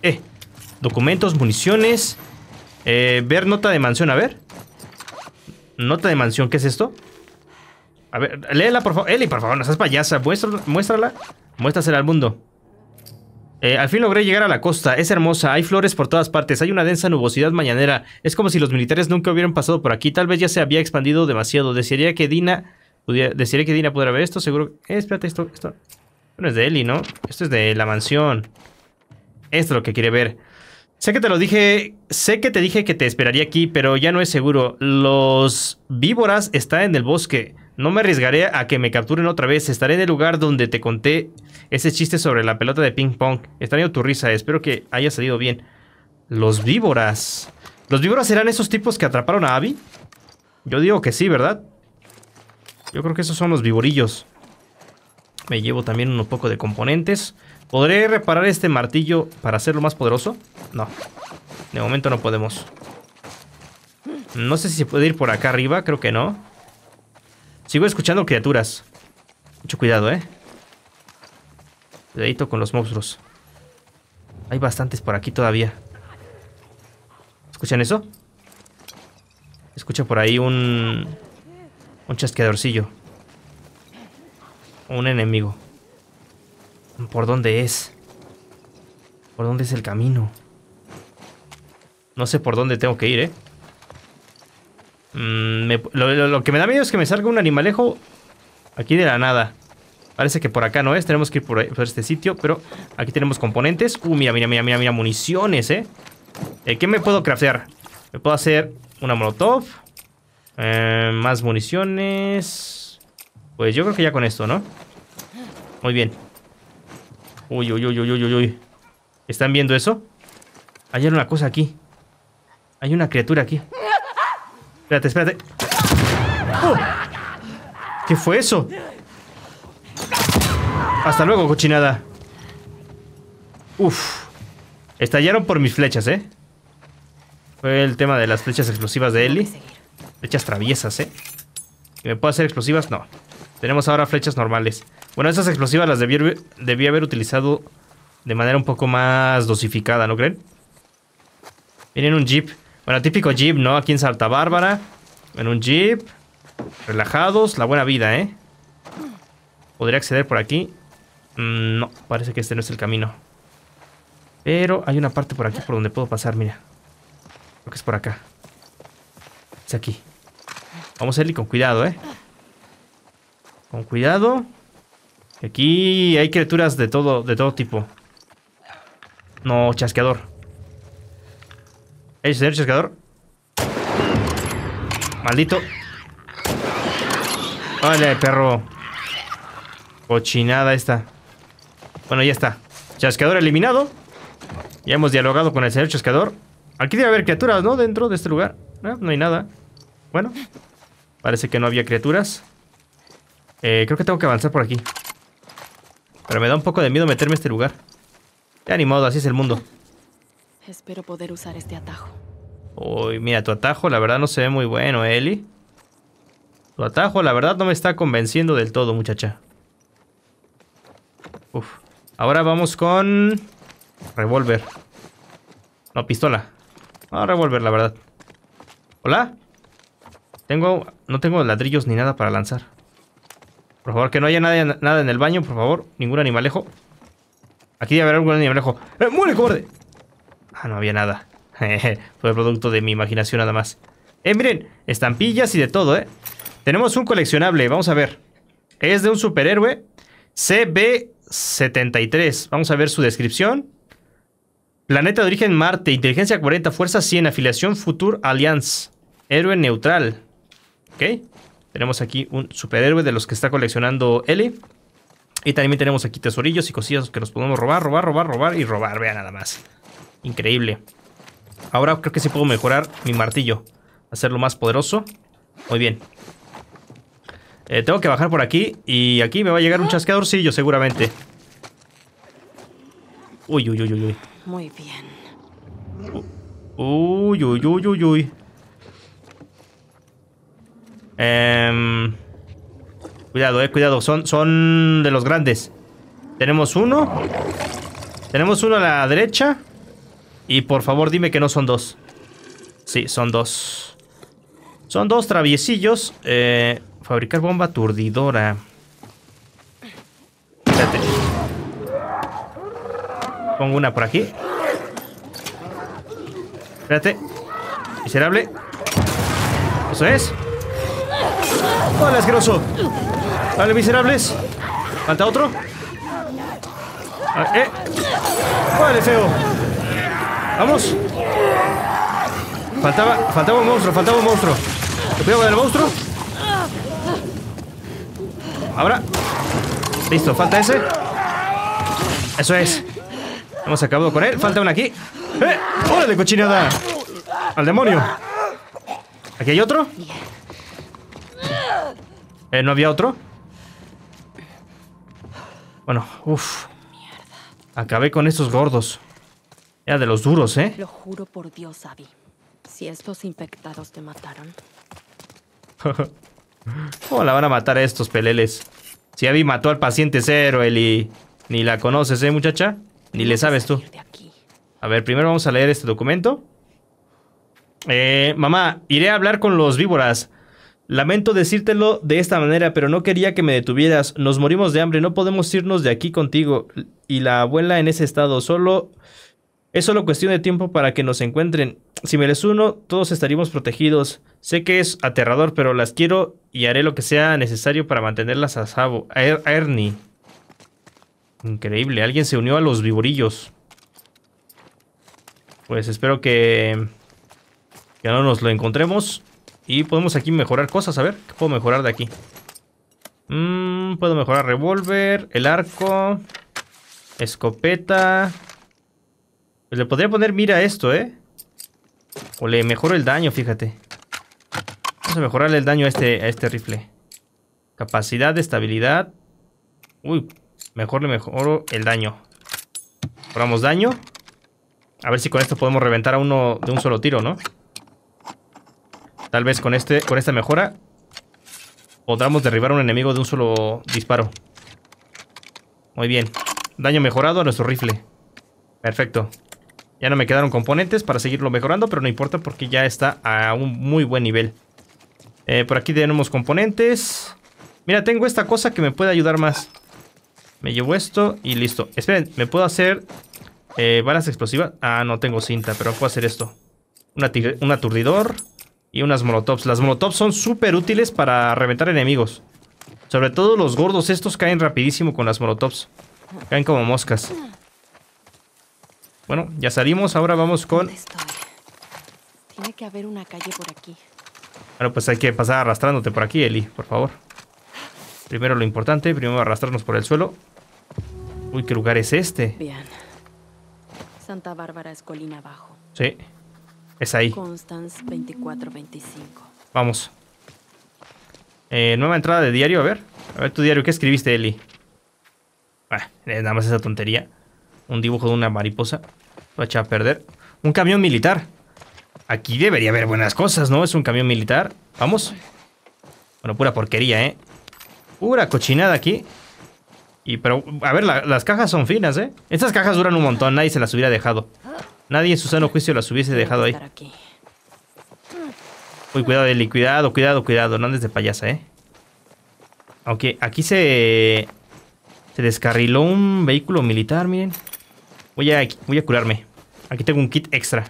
S1: Documentos, municiones. Ver nota de mansión, a ver. Nota de mansión, ¿qué es esto? A ver, léela, por favor. Eli, por favor, no seas payasa. Muéstrala. Muéstrasela al mundo. Al fin logré llegar a la costa. Es hermosa. Hay flores por todas partes. Hay una densa nubosidad mañanera. Es como si los militares nunca hubieran pasado por aquí. Tal vez ya se había expandido demasiado. Desearía que Dina pudiera ver esto. Seguro. Espérate, esto no es de Eli, ¿no? Esto es de la mansión. Esto es lo que quiere ver. Sé que te dije que te esperaría aquí, pero ya no es seguro. Los víboras están en el bosque. No me arriesgaré a que me capturen otra vez. Estaré en el lugar donde te conté ese chiste sobre la pelota de ping pong. Extraño tu risa. Espero que haya salido bien. Los víboras. ¿Los víboras serán esos tipos que atraparon a Abby? Yo digo que sí, ¿verdad? Yo creo que esos son los víborillos. Me llevo también un poco de componentes. ¿Podré reparar este martillo para hacerlo más poderoso? No. De momento no podemos. No sé si se puede ir por acá arriba. Creo que no. Sigo escuchando criaturas. Mucho cuidado, Cuidadito con los monstruos. Hay bastantes por aquí todavía. ¿Escuchan eso? Escucha por ahí un chasqueadorcillo. Un enemigo. ¿Por dónde es? ¿Por dónde es el camino? No sé por dónde tengo que ir, Lo que me da miedo es que me salga un animalejo aquí de la nada. Parece que por acá no es. Tenemos que ir por este sitio, pero aquí tenemos componentes. Mira, municiones, ¿Qué me puedo craftear? Me puedo hacer una molotov. Más municiones. Pues yo creo que ya con esto, ¿no? Muy bien. Uy. ¿Están viendo eso? Hay una cosa aquí. Hay una criatura aquí. Espérate. ¡Oh! ¿Qué fue eso? Hasta luego, cochinada. Uf. Estallaron por mis flechas, Fue el tema de las flechas explosivas de Eli. Flechas traviesas, ¿Y me puedo hacer explosivas? No. Tenemos ahora flechas normales. Bueno, esas explosivas las debí haber utilizado de manera un poco más dosificada, ¿no creen? Miren un jeep. Bueno, típico jeep, ¿no? Aquí en Santa Bárbara. En un jeep. Relajados. La buena vida, ¿Podría acceder por aquí? No, parece que este no es el camino. Pero hay una parte por aquí por donde puedo pasar, mira. Creo que es por acá. Es aquí. Vamos a irle con cuidado, Con cuidado. Aquí hay criaturas de todo tipo. No, chasqueador. Señor chasqueador. Maldito. Vale, perro. Cochinada esta. Bueno, ya está. Chasqueador eliminado. Ya hemos dialogado con el señor chasqueador. Aquí debe haber criaturas, ¿no? Dentro de este lugar. No hay nada. Bueno. Parece que no había criaturas. Creo que tengo que avanzar por aquí. Pero me da un poco de miedo meterme a este lugar. Ya ni modo, así es el mundo.
S8: Espero poder usar este atajo.
S1: Uy, mira, tu atajo la verdad no se ve muy bueno, Eli. Tu atajo la verdad no me está convenciendo del todo, muchacha. Uf. Ahora vamos con... revólver. No, pistola. No, revólver, la verdad. ¿Hola? No tengo ladrillos ni nada para lanzar. Por favor, que no haya nada en el baño, por favor. Ningún animalejo. Aquí debe haber algún animalejo. ¡Muere, cobarde! Ah, no había nada. Fue producto de mi imaginación nada más. Miren, estampillas y de todo, Tenemos un coleccionable, vamos a ver. Es de un superhéroe CB73. Vamos a ver su descripción. Planeta de origen Marte, inteligencia 40, fuerza 100, afiliación Future Alliance. Héroe neutral. Ok. Tenemos aquí un superhéroe de los que está coleccionando Eli. Y también tenemos aquí tesorillos y cosillas que nos podemos robar y robar. Vean nada más. Increíble. Ahora creo que sí puedo mejorar mi martillo. Hacerlo más poderoso. Muy bien. Tengo que bajar por aquí. Y aquí me va a llegar un chasqueadorcillo seguramente. Uy.
S8: Muy bien.
S1: Uy. Cuidado. Son de los grandes. Tenemos uno. Tenemos uno a la derecha. Y por favor dime que no son dos. Sí, son dos. Son 2 traviesillos. Fabricar bomba aturdidora. Espérate. Pongo una por aquí. Espérate. Miserable. Eso es. Hola, asqueroso. Vale, miserables. Falta otro. Vale, feo. Vamos. Faltaba un monstruo. Cuidado con el monstruo. Ahora. Listo, falta ese. Eso es. Hemos acabado con él. Falta uno aquí. ¡Órale, cochinada! ¡Al demonio! ¿Aquí hay otro? ¿No había otro? Bueno, uff. Acabé con estos gordos. Era de los duros, ¿eh?
S8: Lo juro por Dios, Abby. Si estos infectados te mataron.
S1: ¿Cómo la van a matar a estos peleles? Si Abby mató al paciente cero, Eli. Ni la conoces, ¿eh, muchacha? Ni le sabes tú. A ver, primero vamos a leer este documento. Mamá, iré a hablar con los víboras. Lamento decírtelo de esta manera, pero no quería que me detuvieras. Nos morimos de hambre, no podemos irnos de aquí contigo. Y la abuela en ese estado, es solo cuestión de tiempo para que nos encuentren. Si me les uno, todos estaríamos protegidos. Sé que es aterrador, pero las quiero y haré lo que sea necesario para mantenerlas a salvo. Ernie. Increíble, alguien se unió a los viborillos. Pues espero que no nos lo encontremos. Y podemos aquí mejorar cosas. A ver, ¿qué puedo mejorar de aquí? Puedo mejorar revólver, el arco, escopeta. Pues le podría poner mira a esto, ¿eh? O le mejoro el daño, fíjate. Vamos a mejorarle el daño a este rifle. Capacidad de estabilidad. Uy, mejor le mejoro el daño. Mejoramos daño. A ver si con esto podemos reventar a uno de un solo tiro, ¿no? Tal vez con esta mejora podamos derribar a un enemigo de un solo disparo. Muy bien. Daño mejorado a nuestro rifle. Perfecto. Ya no me quedaron componentes para seguirlo mejorando, pero no importa porque ya está a un muy buen nivel. Por aquí tenemos componentes. Mira, tengo esta cosa que me puede ayudar más. Me llevo esto y listo. Esperen, ¿me puedo hacer balas explosivas? Ah, no tengo cinta, pero puedo hacer esto. Un aturdidor y unas molotovs. Las molotovs son súper útiles para reventar enemigos. Sobre todo los gordos estos caen rapidísimo con las molotovs. Caen como moscas. Bueno, ya salimos. Ahora vamos con...
S8: Tiene que haber una calle por aquí.
S1: Bueno, pues hay que pasar arrastrándote por aquí, Eli, por favor. Primero lo importante, primero arrastrarnos por el suelo. Uy, ¿qué lugar es este?
S8: Bien. Santa Bárbara es colina abajo.
S1: Sí, es ahí.
S8: Constance 2425.
S1: Vamos. Nueva entrada de diario, a ver. A ver tu diario, ¿qué escribiste, Eli? Nada más esa tontería. Un dibujo de una mariposa. Lo echa a perder. Un camión militar. Aquí debería haber buenas cosas, ¿no? Es un camión militar. Vamos. Bueno, pura porquería, ¿eh? Pura cochinada aquí. Pero, a ver, las cajas son finas, ¿eh? Estas cajas duran un montón. Nadie se las hubiera dejado. Nadie en su sano juicio las hubiese dejado ahí. Uy, cuidado, Eli. Cuidado, cuidado, cuidado. No andes de payasa, ¿eh? Aunque aquí se descarriló un vehículo militar, miren. Voy a curarme. Aquí tengo un kit extra.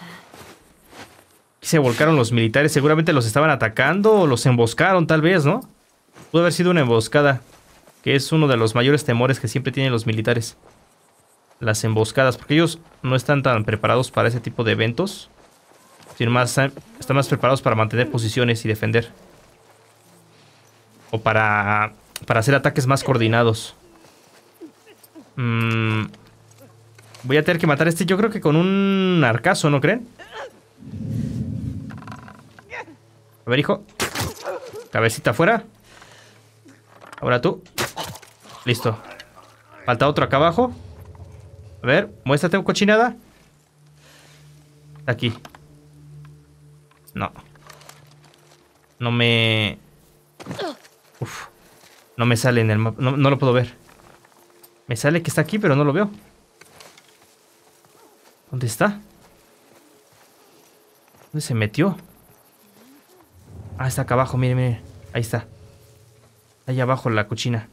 S1: Aquí se volcaron los militares. Seguramente los estaban atacando o los emboscaron, tal vez, ¿no? Pudo haber sido una emboscada. Que es uno de los mayores temores que siempre tienen los militares. Las emboscadas. Porque ellos no están tan preparados para ese tipo de eventos. Sino más, están más preparados para mantener posiciones y defender. O para hacer ataques más coordinados. Voy a tener que matar a este, yo creo que con un arcazo, ¿no creen? A ver, hijo. Cabecita afuera. Ahora tú. Listo. Falta otro acá abajo. A ver, muéstrate, cochinada. Aquí. No. No me... Uf. No me sale en el mapa. No lo puedo ver. Me sale que está aquí, pero no lo veo. ¿Dónde está? ¿Dónde se metió? Ah, está acá abajo, mire, mire. Ahí está. Ahí abajo la cochina.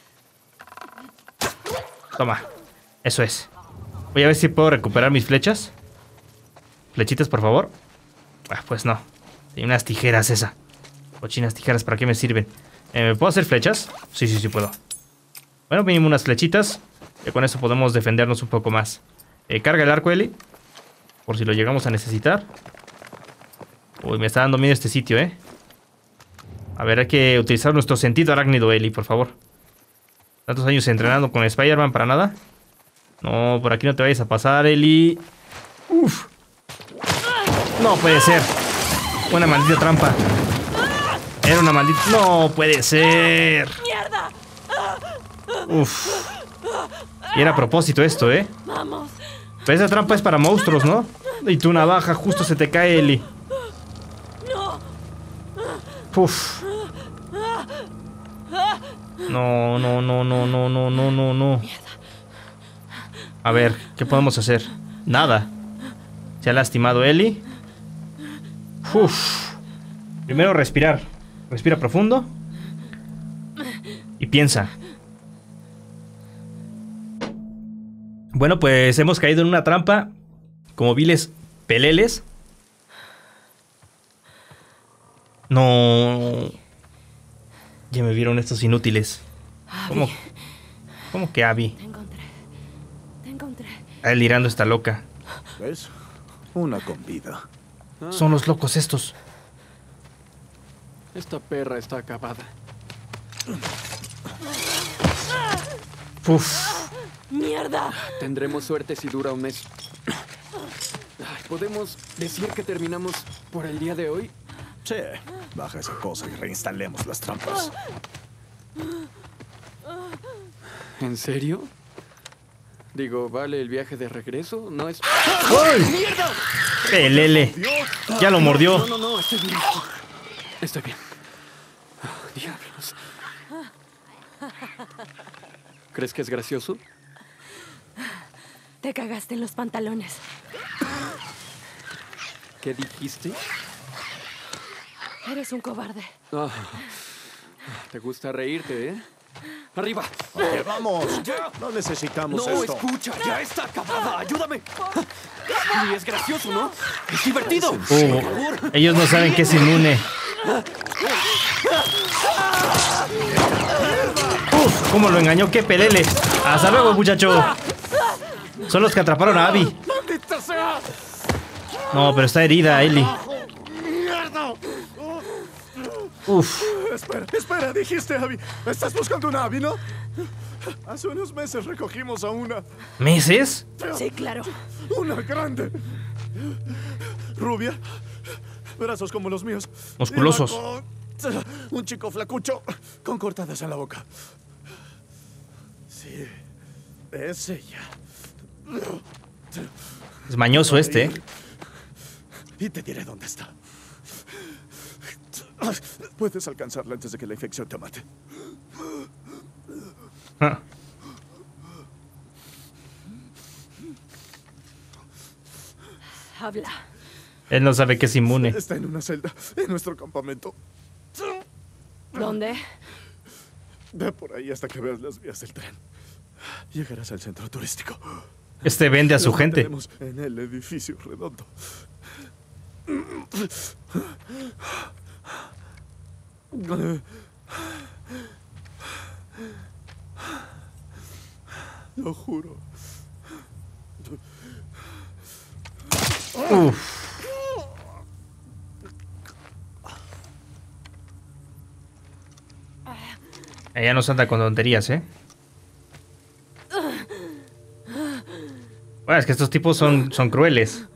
S1: Toma. Eso es. Voy a ver si puedo recuperar mis flechas. Flechitas, por favor. Ah, pues no. Hay unas tijeras esa. Cochinas tijeras, ¿para qué me sirven? ¿Puedo hacer flechas? Sí, sí, sí puedo. Bueno, mínimo unas flechitas. Y con eso podemos defendernos un poco más. Carga el arco, Eli. Por si lo llegamos a necesitar. Uy, me está dando miedo este sitio, ¿eh? A ver, hay que utilizar nuestro sentido arácnido, Eli, por favor. Tantos años entrenando con Spider-Man para nada. No, por aquí no te vayas a pasar, Eli. Uf. No puede ser. Una maldita trampa. Era una maldita... No puede ser.
S13: ¡Mierda!
S1: Uf. Y era a propósito esto, ¿eh?
S13: Vamos.
S1: Pero esa trampa es para monstruos, ¿no? Y tu navaja justo se te cae, Eli.
S13: No.
S1: Uf. No, no, no, no, no, no, no, no, no. A ver, ¿qué podemos hacer? Nada. Se ha lastimado Eli. Uf. Primero respirar. Respira profundo. Y piensa. Bueno, pues hemos caído en una trampa. Como viles peleles. No. Ya me vieron estos inútiles. ¿Cómo que Abby?
S13: Te encontré.
S1: El Irando está loca.
S5: ¿Ves? Una con vida.
S1: Son los locos estos.
S14: Esta perra está acabada.
S1: Uf.
S13: ¡Mierda!
S14: Tendremos suerte si dura un mes. ¿Podemos decir que terminamos por el día de hoy?
S5: Sí, baja esa cosa y reinstalemos las trampas.
S14: ¿En serio? Digo, ¿vale el viaje de regreso? No es...
S1: ¡Ay!
S14: ¡Mierda!
S1: Pelele. Ya lo mordió.
S14: No, no, no, estoy bien. Estoy bien. Oh, diablos. ¿Crees que es gracioso?
S13: Te cagaste en los pantalones.
S14: ¿Qué dijiste?
S13: Eres un cobarde.
S14: Oh, te gusta reírte, ¿eh? ¡Arriba!
S5: Oye, vamos. No necesitamos
S14: no,
S5: esto.
S14: Escucha, ya está acabada. Ayúdame. Y es gracioso, ¿no? Es divertido.
S1: Ellos no saben que es inmune. Uf, cómo lo engañó, qué pelele. Hasta luego, muchacho. Son los que atraparon a Abby.
S5: ¡Maldita sea!
S1: No, pero está herida, Eli.
S5: ¡Mierda!
S1: Uf.
S5: Espera, dijiste Abby. Estás buscando una Abby, ¿no? Hace unos meses recogimos a una.
S1: ¿Meses?
S13: Sí, claro.
S5: Una grande. Rubia. Brazos como los míos.
S1: Musculosos.
S5: Un chico flacucho con cortadas en la boca. Sí, es ella.
S1: Es mañoso este, ¿eh?
S5: Y te diré dónde está. Puedes alcanzarla antes de que la infección te mate.
S1: Ah.
S13: Habla.
S1: Él no sabe que es inmune.
S5: Está en una celda en nuestro campamento.
S13: ¿Dónde?
S5: Ve por ahí hasta que veas las vías del tren. Llegarás al centro turístico.
S1: Este vende a su
S5: Lo
S1: gente.
S5: tenemos en el edificio redondo. Lo juro.
S1: Uf. Ella no se anda con tonterías, ¿eh? Bueno, es que estos tipos son crueles.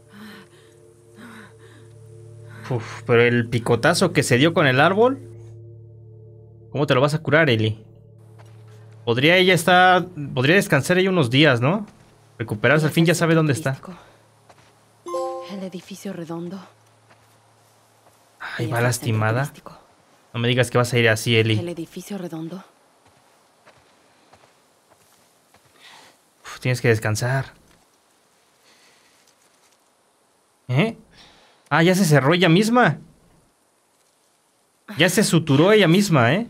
S1: Uf, pero el picotazo que se dio con el árbol. ¿Cómo te lo vas a curar, Eli? Podría descansar ella unos días, ¿no? Recuperarse, al fin ya sabe dónde está.
S8: El edificio redondo.
S1: Ay, va lastimada. No me digas que vas a ir así, Eli.
S8: El edificio redondo.
S1: Uf, tienes que descansar. ¿Eh? Ah, ya se cerró ella misma. Ya se suturó ella misma, ¿eh?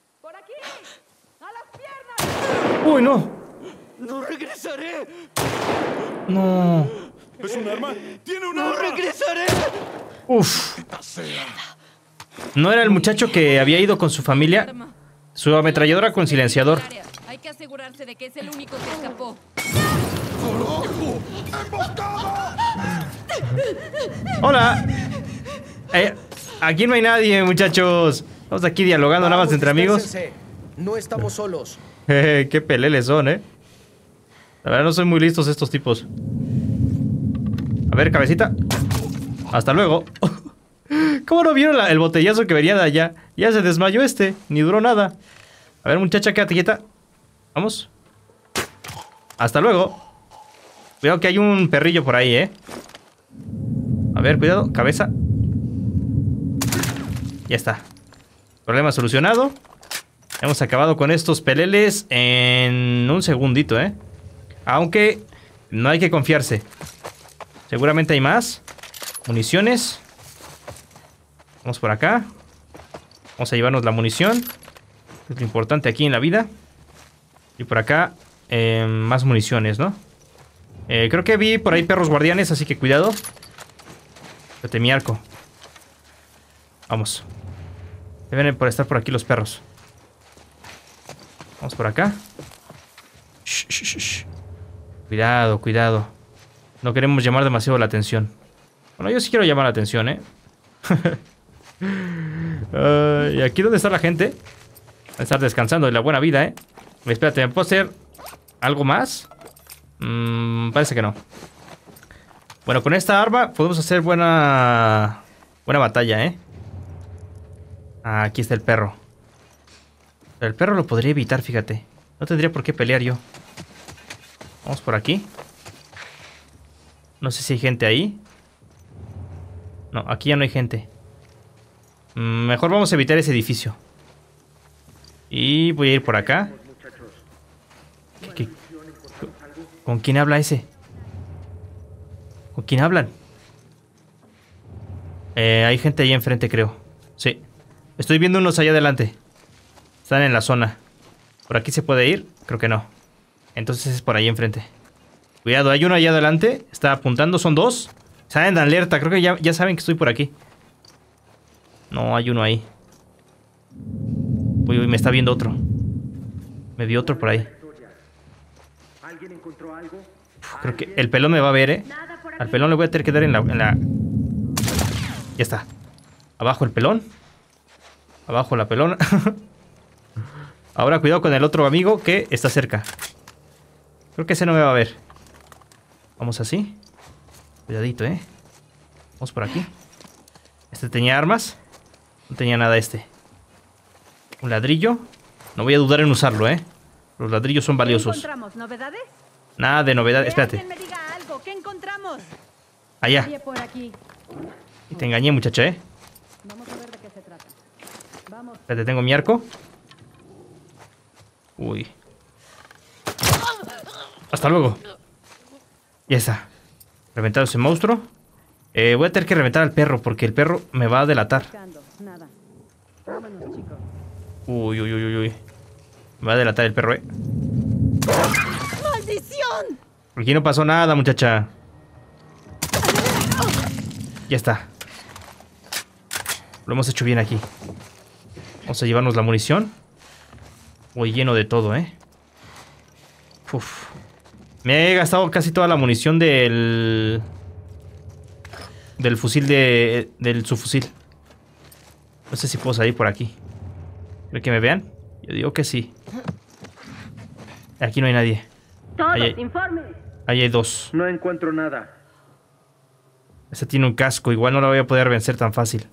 S1: ¡Uy, no!
S14: ¡No regresaré!
S1: No.
S5: ¿Es un arma? ¡Tiene un
S14: ¡No
S5: arma!
S14: regresaré!
S1: Uf. ¿No era el muchacho que había ido con su familia? Su ametralladora con silenciador.
S2: Hay que asegurarse de que es el único que escapó.
S1: ¡Hola! Aquí no hay nadie, muchachos. Estamos aquí dialogando nada más entre amigos.
S15: No estamos solos.
S1: Qué peleles son, La verdad no son muy listos estos tipos. A ver, cabecita. Hasta luego. ¿Cómo no vieron el botellazo que venía de allá? Ya se desmayó ni duró nada. A ver, muchacha, quédate quieta. Vamos. Hasta luego. Cuidado que hay un perrillo por ahí, A ver, cuidado, cabeza. Ya está. Problema solucionado. Hemos acabado con estos peleles en un segundito, Aunque no hay que confiarse. Seguramente hay más. Municiones. Vamos por acá. Vamos a llevarnos la munición. Es lo importante aquí en la vida. Y por acá, más municiones, ¿no? Creo que vi por ahí perros guardianes, así que cuidado. Fíjate mi arco. Vamos. Deben por estar por aquí los perros. Vamos por acá. Shh, shh, shh. Cuidado, cuidado. No queremos llamar demasiado la atención. Bueno, yo sí quiero llamar la atención, ¿Y aquí dónde está la gente? Va a estar descansando de la buena vida, Espérate, ¿me puedo hacer algo más? Parece que no. Bueno, con esta arma podemos hacer buena batalla, Aquí está el perro. Pero el perro lo podría evitar, fíjate. No tendría por qué pelear yo. Vamos por aquí. No sé si hay gente ahí. No, aquí ya no hay gente. Mejor vamos a evitar ese edificio. Y voy a ir por acá. ¿Con quién habla ese? ¿Con quién hablan? Hay gente ahí enfrente, creo. Sí. Estoy viendo unos allá adelante. Están en la zona. ¿Por aquí se puede ir? Creo que no. Entonces es por ahí enfrente. Cuidado, hay uno allá adelante. Está apuntando, son dos. Salen de alerta, creo que ya saben que estoy por aquí. No, hay uno ahí. Uy, me está viendo otro. Me vio otro por ahí. Creo que el pelón me va a ver, Al pelón le voy a tener que dar en la... Ya está. Abajo el pelón. Abajo la pelona. Ahora cuidado con el otro amigo que está cerca. Creo que ese no me va a ver. Vamos así. Cuidadito, Vamos por aquí. Este tenía armas. No tenía nada Un ladrillo. No voy a dudar en usarlo, Los ladrillos son valiosos.
S4: ¿Qué encontramos? ¿Novedades?
S1: Nada de novedades. Espérate.
S4: Que alguien me diga algo. ¿Qué encontramos?
S1: Allá.
S4: Nadie por aquí.
S1: Y te engañé, muchacha,
S4: Vamos a ver de qué se trata. Vamos.
S1: Espérate, tengo mi arco. Uy. Hasta luego. Ya está. Reventado ese monstruo. Voy a tener que reventar al perro porque el perro me va a delatar.
S4: Nada. Vámonos, chicos.
S1: Uy, uy, uy, uy. Me va a delatar el perro,
S4: ¡Maldición!
S1: Aquí no pasó nada, muchacha. Ya está. Lo hemos hecho bien aquí. Vamos a llevarnos la munición. Voy lleno de todo, Uf. Me he gastado casi toda la munición del fusil del subfusil. No sé si puedo salir por aquí. ¿Creen que me vean? Yo digo que sí. Aquí no hay nadie.
S4: Todos, informe.
S1: Ahí hay dos.
S15: No encuentro nada.
S1: Este tiene un casco. Igual no la voy a poder vencer tan fácil.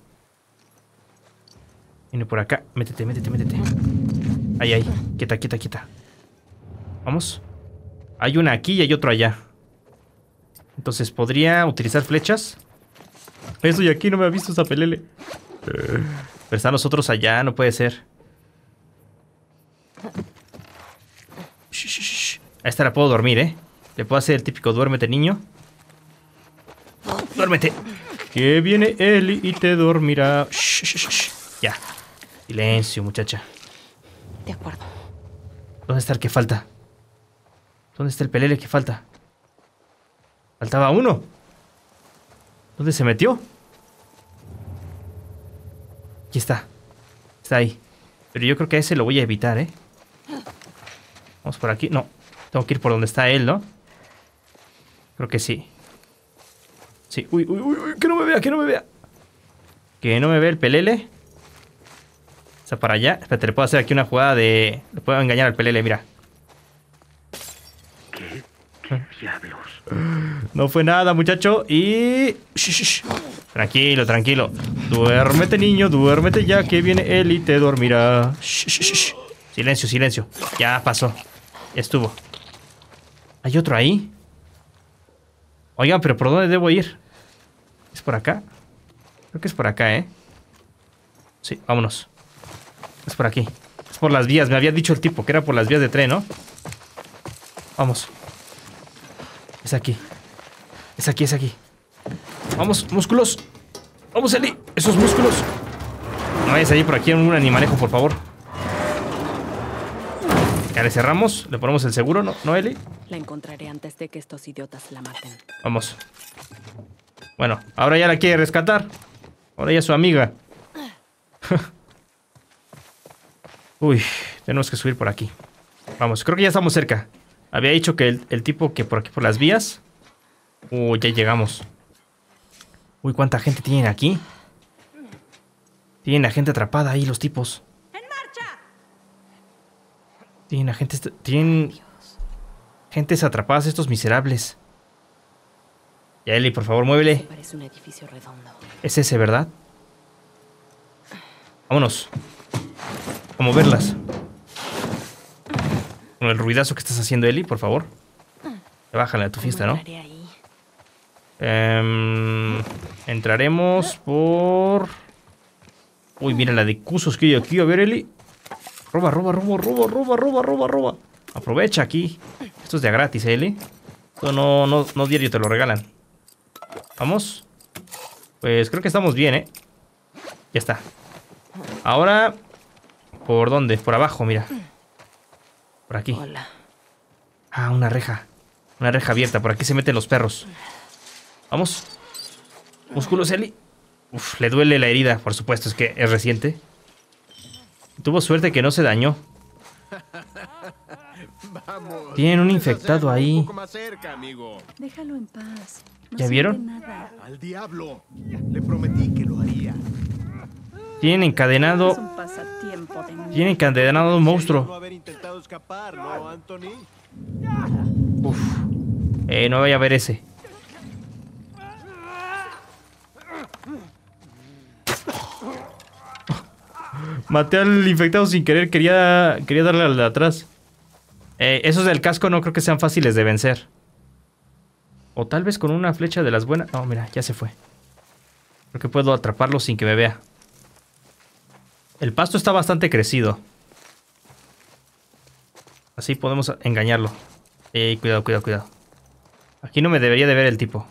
S1: Viene por acá. Métete, métete, métete. Ahí, ahí. Quieta, quieta, quieta. Vamos. Hay una aquí y hay otro allá. Entonces, ¿podría utilizar flechas? Estoy aquí, no me ha visto esa pelele. Pero están los otros allá, no puede ser. Shh, shh, shh. A esta la puedo dormir, Le puedo hacer el típico duérmete, niño. Duérmete. Que viene Eli y te dormirá. Shh, shh, shh. Ya. Silencio, muchacha.
S8: De acuerdo.
S1: ¿Dónde está el que falta? ¿Dónde está el pelele que falta? Faltaba uno. ¿Dónde se metió? Aquí está. Está ahí. Pero yo creo que a ese lo voy a evitar, ¿eh? Vamos por aquí. No. Tengo que ir por donde está él, ¿no? Creo que sí. Sí. Uy, uy, uy, uy. Que no me vea, que no me vea. Que no me vea el pelele. Está para allá. Espérate, le puedo hacer aquí una jugada de... Le puedo engañar al pelele, mira.
S15: ¿Qué diablos?
S1: No fue nada, muchacho. Y... Shh. Tranquilo, tranquilo. Duérmete, niño, duérmete ya que viene él y te dormirá. Shh. Silencio, silencio. Ya pasó. Ya estuvo. ¿Hay otro ahí? Oigan, pero ¿por dónde debo ir? ¿Es por acá? Creo que es por acá, ¿eh? Sí, vámonos. Es por aquí. Es por las vías. Me había dicho el tipo que era por las vías de tren, ¿no? Vamos. Es aquí. Es aquí, es aquí. Vamos, músculos. Vamos, Eli. Esos músculos. No vayas a ir por aquí en un animalejo, por favor. Ya le cerramos. Le ponemos el seguro, ¿no, Eli?
S8: La encontraré antes de que estos idiotas la maten.
S1: Vamos. Bueno, ahora ya la quiere rescatar. Ahora ya es su amiga. Uy, tenemos que subir por aquí. Vamos, creo que ya estamos cerca. Había dicho que el tipo que por aquí por las vías. Ya llegamos. Uy, ¿cuánta gente tienen aquí? Tienen a gente atrapada ahí los tipos.
S4: ¡En marcha!
S1: Tienen a gente... Tienen... Gentes atrapadas estos miserables. Ya, Eli, por favor, muévele.
S8: Parece un edificio redondo.
S1: Es ese, ¿verdad? Vámonos. A moverlas. Con el ruidazo que estás haciendo, Eli, por favor. Bájale a tu fiesta, ¿no? Entraremos por... Uy, mira la de cusos que hay aquí. A ver, Eli. Roba. Aprovecha aquí. Esto es de gratis, Eli. Esto no diario te lo regalan. Vamos. Pues creo que estamos bien, ¿eh? Ya está. Ahora... ¿Por dónde? Por abajo, mira. Por aquí.
S8: Hola.
S1: Ah, una reja. Una reja abierta. Por aquí se meten los perros. Vamos. Músculos, Eli. Uf, le duele la herida, por supuesto, es que es reciente. Tuvo suerte que no se dañó.
S16: Vamos,
S1: Tienen un infectado ahí.
S16: un poco más cerca, amigo.
S6: Déjalo en paz. No
S1: ¿Ya
S6: siente
S1: vieron?
S6: nada.
S16: Al diablo. Le prometí que lo haría.
S1: Tienen encadenado...
S6: Es un pasatiempo de mierda.
S1: Tienen encadenado un monstruo.
S16: No haber intentado escapar, ¿no, Anthony?
S1: Uf. No vaya a ver ese. Maté al infectado sin querer. Quería darle al de atrás. Esos del casco no creo que sean fáciles de vencer. O tal vez con una flecha de las buenas. No, mira, ya se fue. Creo que puedo atraparlo sin que me vea. El pasto está bastante crecido. Así podemos engañarlo. Cuidado. Aquí no me debería de ver el tipo.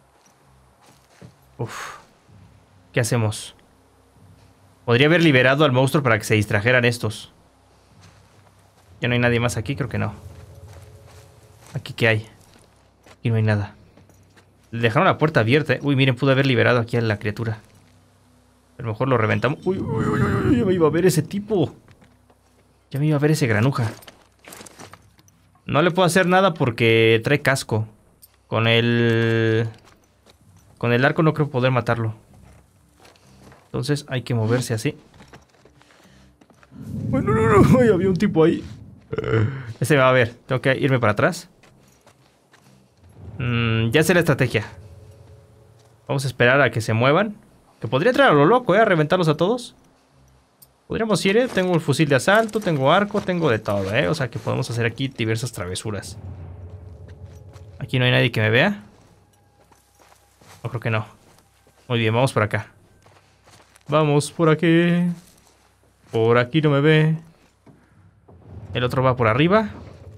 S1: Uf. ¿Qué hacemos? Podría haber liberado al monstruo para que se distrajeran estos. Ya no hay nadie más aquí, creo que no. ¿Aquí qué hay? Aquí no hay nada. Le dejaron la puerta abierta, ¿eh? Uy, miren, pudo haber liberado aquí a la criatura. A lo mejor lo reventamos. Uy, ya me iba a ver ese tipo. Ya me iba a ver ese granuja. No le puedo hacer nada porque trae casco. Con el arco no creo poder matarlo. Entonces hay que moverse así. Bueno, no. Ay, había un tipo ahí. Ese me va a ver. Tengo que irme para atrás. Ya sé la estrategia. Vamos a esperar a que se muevan. Que podría entrar a lo loco, a reventarlos a todos. Podríamos ir, Tengo el fusil de asalto, tengo arco, tengo de todo, O sea que podemos hacer aquí diversas travesuras. Aquí no hay nadie que me vea. No, creo que no. Muy bien, vamos por acá. Vamos por aquí. Por aquí no me ve. El otro va por arriba.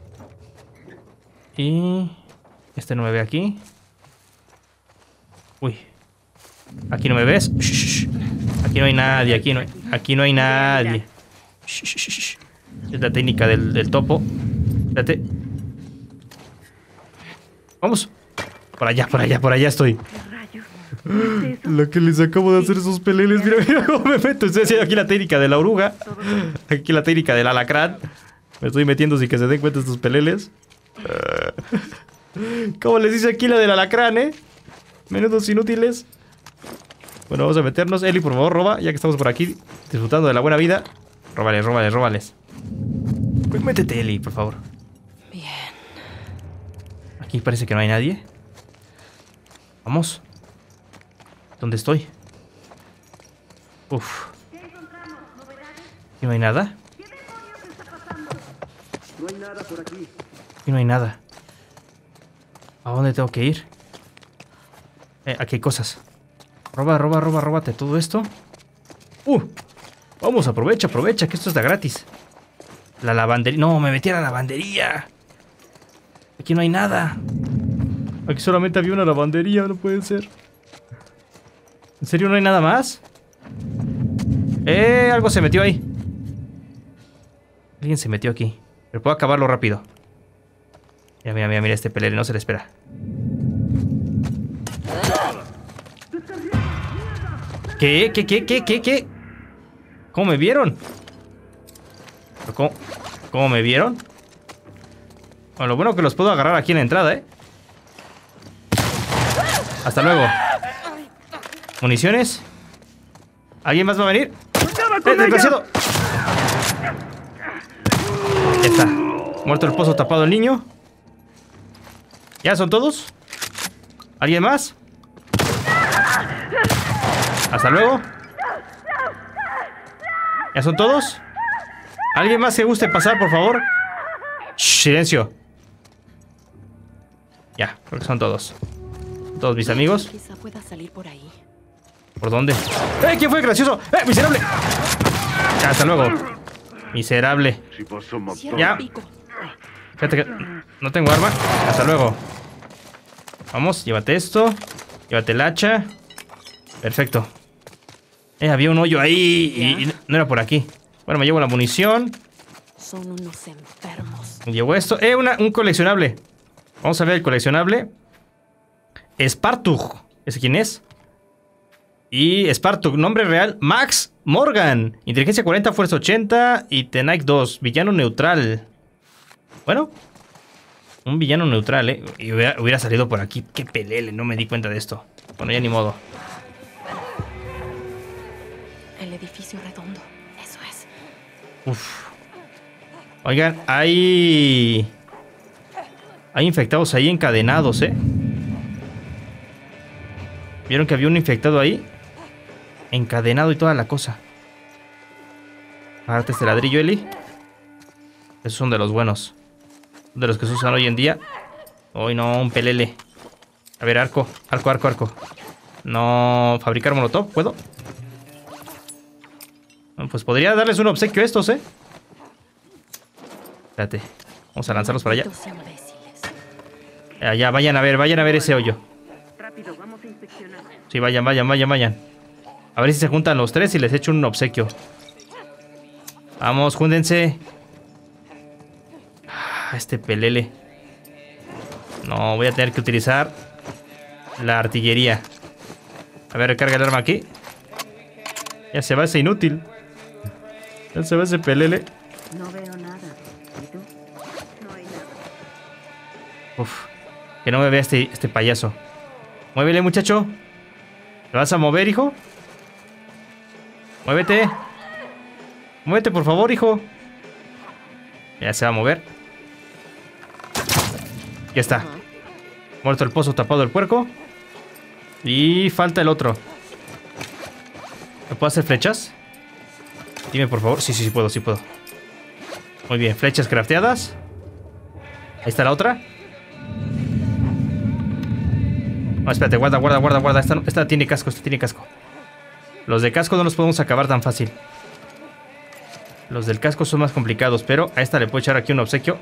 S1: Y... este no me ve aquí. Uy. Aquí no me ves. Shh. Aquí no hay nadie, aquí no hay nadie. Shh, shh, shh, shh. Es la técnica del topo. Espérate. Vamos. Por allá estoy. Lo que les acabo de hacer esos peleles. Mira, mira cómo me meto. Estoy haciendo aquí la técnica de la oruga. Aquí la técnica del alacrán. Me estoy metiendo sin que se den cuenta estos peleles. ¿Cómo les dice aquí la del alacrán, Menudos inútiles. Bueno, vamos a meternos. Eli, por favor, roba. Ya que estamos por aquí disfrutando de la buena vida. Róbales, róbales, róbales. Pues métete, Eli, por favor.
S13: Bien.
S1: Aquí parece que no hay nadie. Vamos. ¿Dónde estoy? Uf. ¿Aquí no hay nada?
S15: No hay nada por aquí.
S1: Aquí no hay nada. ¿A dónde tengo que ir? Aquí hay cosas. Róbate todo esto. Vamos, aprovecha, que esto está gratis. La lavandería. No, me metí a la lavandería. Aquí no hay nada. Aquí solamente había una lavandería, no puede ser. ¿En serio no hay nada más? Algo se metió ahí. Alguien se metió aquí. Pero puedo acabarlo rápido. Mira este pelele, no se le espera. ¿Qué? ¿Cómo me vieron? ¿Cómo me vieron? Bueno, lo bueno que los puedo agarrar aquí en la entrada, Hasta luego. ¿Municiones? ¿Alguien más va a venir? ¡Desgraciado! Ya está. Muerto el pozo, tapado el niño. ¿Ya son todos? ¿Alguien más? Hasta luego. ¿Ya son todos? ¿Alguien más que guste pasar, por favor? Shh, silencio. Ya, creo que son todos. Todos mis amigos.
S13: Quizá pueda salir por ahí.
S1: ¿Por dónde? ¿Quién fue el gracioso? ¡Miserable! Ya, hasta luego. Miserable. Ya. Fíjate que no tengo arma. Hasta luego. Vamos, llévate esto. Llévate el hacha. Perfecto. Había un hoyo ahí y no era por aquí. Bueno, me llevo la munición.
S13: Son unos enfermos.
S1: Me llevo esto. Un coleccionable. Vamos a ver el coleccionable. Spartug. ¿Ese quién es? Y Spartug, nombre real, Max Morgan. Inteligencia 40, fuerza 80 y Tenaik 2. Villano neutral. Bueno, un villano neutral, Y hubiera salido por aquí. Qué pelele, no me di cuenta de esto. Bueno, ya ni modo.
S13: El edificio redondo, eso es.
S1: Uf. Oigan, hay infectados ahí encadenados, ¿Vieron que había un infectado ahí? Encadenado y toda la cosa. Agárrate este ladrillo, Eli. Esos son de los buenos. De los que se usan hoy en día. Hoy no, un pelele. A ver, arco. No, fabricar molotov, ¿puedo? Bueno, pues podría darles un obsequio a estos, Espérate. Vamos a lanzarlos para allá. Allá, vayan a ver ese hoyo. Sí, vayan. A ver si se juntan los tres y les echo un obsequio. Vamos, júntense. Este pelele. No, voy a tener que utilizar la artillería. A ver, recarga el arma aquí. Ya se va ese inútil. Ya se va ese pelele.
S4: No veo nada. ¿Y tú? No hay nada.
S1: Uf, que no me vea este payaso. Muévele, muchacho. ¿Te vas a mover, hijo? Muévete. Muévete, por favor, hijo. Ya se va a mover. Ya está. Muerto el pozo, tapado el puerco. Y falta el otro. ¿Me puedo hacer flechas? Dime, por favor. Sí puedo. Muy bien, flechas crafteadas. Ahí está la otra. No, espérate, guarda. Esta tiene casco, Los de casco no los podemos acabar tan fácil. Los del casco son más complicados, pero a esta le puedo echar aquí un obsequio.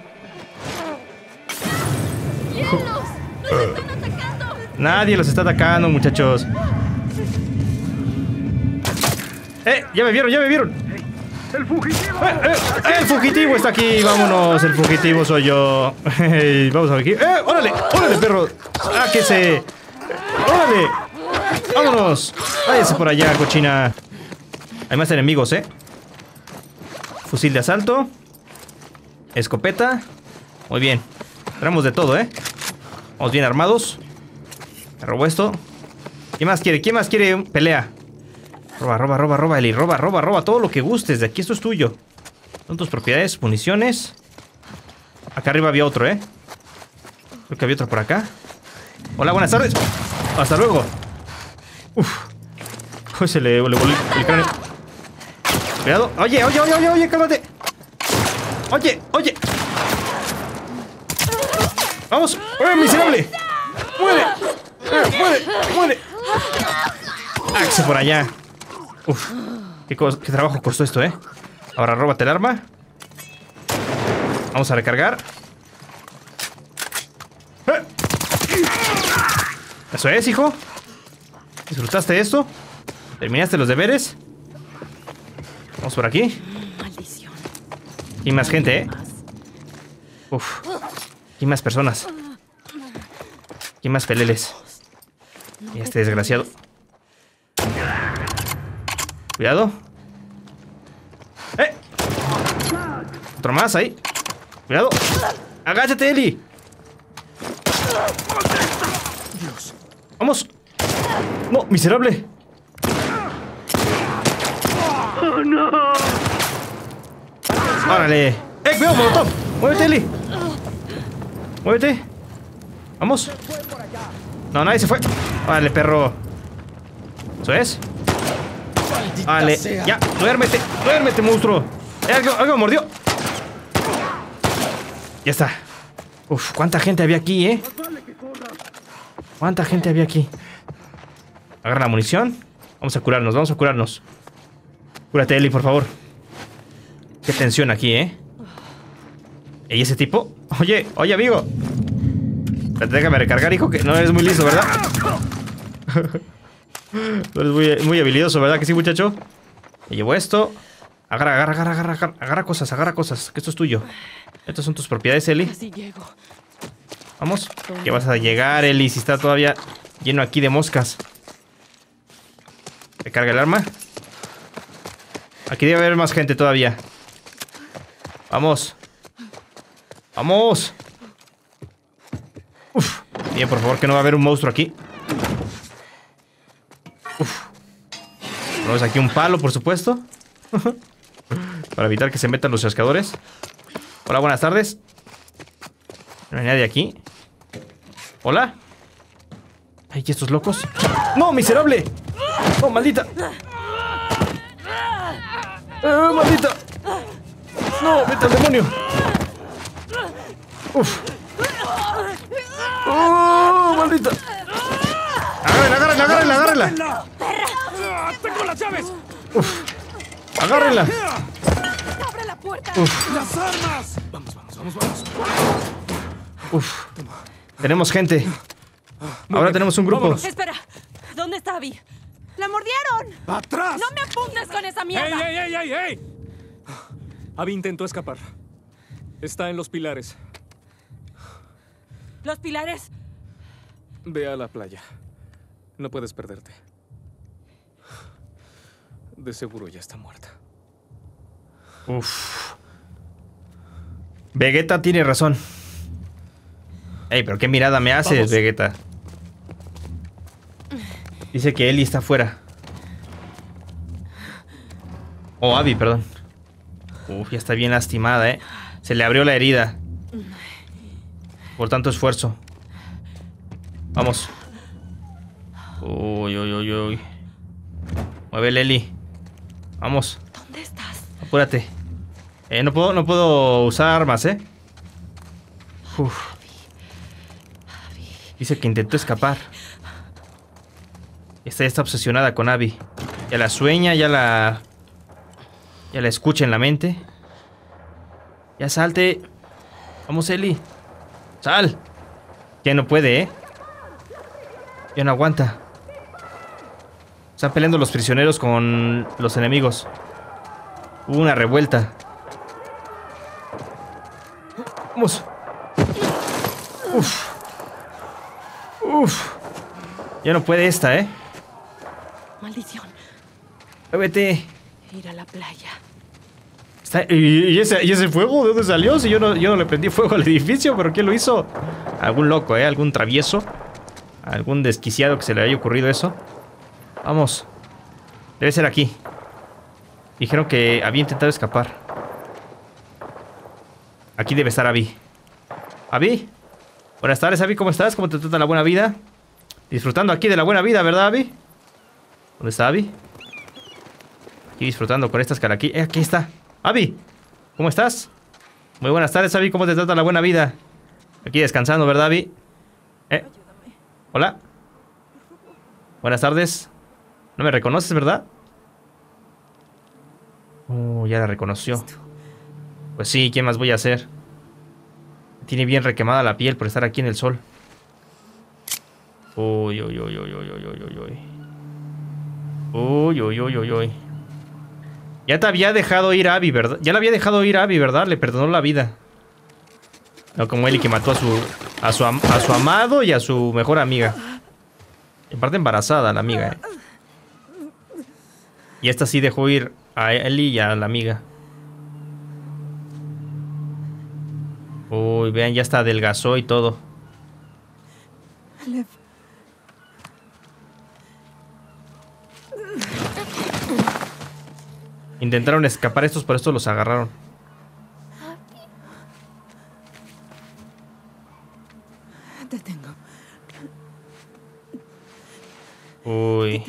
S1: Nadie los está atacando, muchachos. Ya me vieron, ya me vieron.
S16: ¡El fugitivo!
S1: El fugitivo está aquí. Vámonos, el fugitivo soy yo. Vamos a ver aquí. ¡Órale! ¡Órale, perro! ¡Sáquese! ¡Órale! ¡Vámonos! Váyase por allá, cochina. Hay más enemigos, Fusil de asalto. Escopeta. Muy bien. Tenemos de todo, Vamos bien armados. Me robo esto. ¿Quién más quiere? ¿Quién más quiere pelea? Roba, Eli. Roba todo lo que gustes. De aquí esto es tuyo. Son tus propiedades, municiones. Acá arriba había otro, Creo que había otro por acá. Hola, buenas tardes. Hasta luego. Se le voló el cráneo. Cuidado. Oye, cálmate. Oye. Vamos. Miserable. Muere. Axe por allá. Qué trabajo costó esto, Ahora róbate el arma. Vamos a recargar. Eso es, hijo. ¿Disfrutaste esto? ¿Terminaste los deberes? Vamos por aquí.
S13: Maldición.
S1: Y más gente, Y más personas. Y más peleles. Y este desgraciado. Cuidado. Otro más ahí. Cuidado. Agáchate, Eli.
S16: Dios.
S1: Vamos. No, miserable.
S16: ¡Oh, no!
S1: Órale. Cuidado, molotov. Muévete, Eli. Muévete. Vamos. No, nadie se fue. Vale, perro. Eso es. Vale, ya, duérmete, monstruo. Algo me mordió. Ya está. Cuánta gente había aquí, Cuánta gente había aquí. Agarra la munición. Vamos a curarnos. Cúrate, Eli, por favor. Qué tensión aquí, ¿Y ese tipo? Oye, amigo. Déjame recargar, hijo, que no eres muy listo, ¿verdad? No eres muy habilidoso, ¿verdad que sí, muchacho? Me llevo esto. Agarra cosas, que esto es tuyo. Estas son tus propiedades, Eli. Vamos. Que vas a llegar, Eli, si está todavía lleno aquí de moscas. Recarga el arma. Aquí debe haber más gente todavía. Vamos. Bien, por favor, que no va a haber un monstruo aquí. Tenemos aquí un palo, por supuesto. Para evitar que se metan los chascadores. Hola, buenas tardes. No hay nadie aquí. Hola. Ay, ¿y estos locos? ¡No, miserable! ¡No, maldita! ¡Maldita! ¡No, vete al demonio! ¡Oh, maldita! ¡Agárrenla!
S16: ¡Tengo las llaves!
S1: ¡Agárrenla!
S13: ¡Abre la puerta!
S16: ¡Las armas! Vamos.
S1: Tenemos gente. Ahora tenemos un grupo.
S13: Vámonos. Espera, ¿dónde está Abby? ¡La mordieron!
S16: ¡Atrás!
S13: ¡No me apuntes con esa mierda!
S17: ¡Ey! Abby intentó escapar. Está en los pilares.
S13: ¿Los pilares?
S17: Ve a la playa. No puedes perderte. De seguro ya está muerta.
S1: Vegeta tiene razón. Ey, pero qué mirada me haces,
S17: Vamos.
S1: Vegeta. Dice que Eli está afuera. Abby, perdón. Ya está bien lastimada, Se le abrió la herida. Por tanto esfuerzo. Vamos. Uy. Mueve, Eli. Vamos.
S13: ¿Dónde estás?
S1: Apúrate. No puedo usar armas, Dice que intentó escapar. Esta ya está obsesionada con Abby. Ya la sueña, ya la escucha en la mente. Ya salte. Vamos, Eli. Sal. Ya no puede, Ya no aguanta. Están peleando los prisioneros con los enemigos. Hubo una revuelta. Vamos. Uf. Uf. Ya no puede esta, ¿eh?
S8: Maldición.
S1: Vete.
S8: Ir a la playa.
S1: ¿Y ese fuego de dónde salió? Si yo no le prendí fuego al edificio, ¿pero quién lo hizo? Algún loco, ¿eh? Algún travieso. Algún desquiciado que se le haya ocurrido eso. Vamos. Debe ser aquí. Dijeron que había intentado escapar. Aquí debe estar Abby. ¿Abby? Buenas tardes, Abby. ¿Cómo estás? ¿Cómo te trata la buena vida? Disfrutando aquí de la buena vida, ¿verdad, Abby? ¿Dónde está Abby? Aquí disfrutando con estas caraquillas. Aquí está. Abby, ¿cómo estás? Muy buenas tardes, Abby. ¿Cómo te trata la buena vida? Aquí descansando, ¿verdad, Abby? Hola. Buenas tardes. ¿No me reconoces, verdad? Oh, ya la reconoció. Pues sí, ¿qué más voy a hacer? Tiene bien requemada la piel por estar aquí en el sol. Uy, uy, uy, uy, uy, uy, uy, uy. Uy, uy, uy, uy, uy. Ya te había dejado ir Abby, ¿verdad? Ya la había dejado ir Abby, ¿verdad? Le perdonó la vida. No como Ellie, que mató a su amado y a su mejor amiga. En parte embarazada la amiga, ¿eh? Y esta sí dejó ir a Ellie y a la amiga. Uy, vean, ya está adelgazó y todo.
S10: Lev.
S1: Intentaron escapar estos, por esto los agarraron.
S10: Te tengo.
S1: Uy.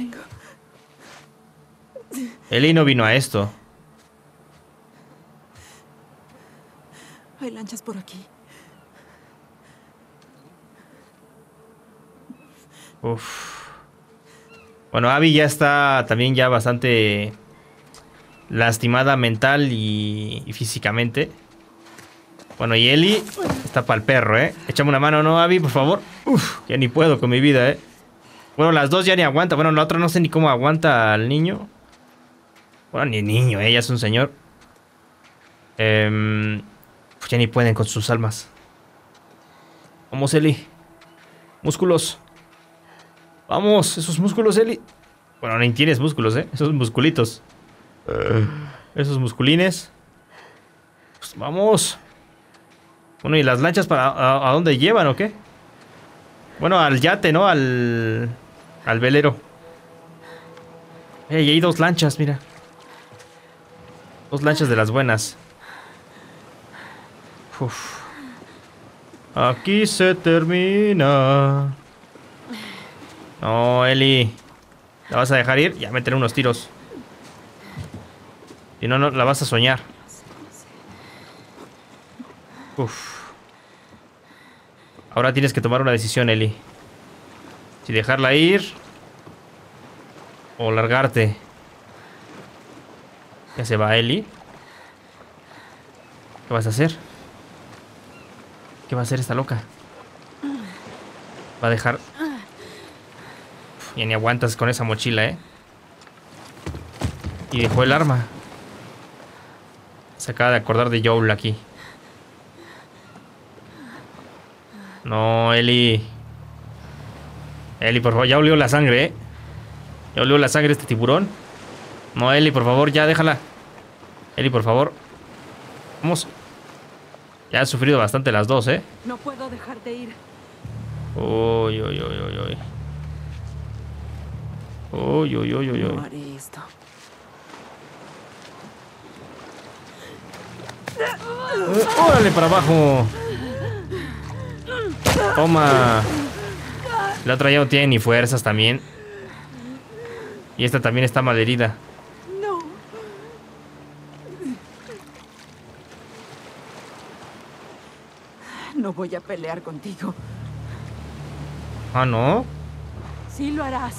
S1: Ellie no vino a esto.
S10: Hay lanchas por aquí.
S1: Uf. Bueno, Abby ya está también ya bastante lastimada mental y físicamente. Bueno, y Ellie está para el perro, ¿eh? Échame una mano, ¿no, Abby? Por favor. Uf, ya ni puedo con mi vida, ¿eh? Bueno, las dos ya ni aguanta. Bueno, la otra no sé ni cómo aguanta al niño. Bueno, ni niño, ella es un señor. Pues ya ni pueden con sus almas. Vamos, Ellie. Músculos. Vamos, esos músculos, Ellie. Bueno, ni tienes músculos, ¿eh? Esos musculitos. Esos musculines. Pues vamos. Bueno, ¿y las lanchas para a dónde llevan o qué? Bueno, al yate, ¿no? Al velero. Y hay dos lanchas, mira. Dos lanchas de las buenas. Uf. Aquí se termina. No, Ellie. ¿La vas a dejar ir? Ya meteré unos tiros. Si no, no la vas a soñar. Uf. Ahora tienes que tomar una decisión, Ellie. Si dejarla ir o largarte. Ya se va Ellie. ¿Qué vas a hacer? ¿Qué va a hacer esta loca? Va a dejar... Uf, ya ni aguantas con esa mochila, ¿eh? Y dejó el arma. Se acaba de acordar de Joel aquí. No, Ellie. Ellie, por favor, ya olió la sangre, ¿eh? Ya olió la sangre este tiburón. No, Ellie, por favor, ya déjala. Ellie, por favor. Vamos. Ya han sufrido bastante las dos, ¿eh?
S13: No puedo dejarte ir.
S1: Uy, uy, uy, uy, uy. Uy, uy, uy, uy, uy.
S13: No haré esto.
S1: ¡Órale para abajo! Toma. La otra ya no tiene ni fuerzas también. Y esta también está malherida.
S10: No. No voy a pelear contigo.
S1: Ah, ¿no?
S13: Sí lo harás.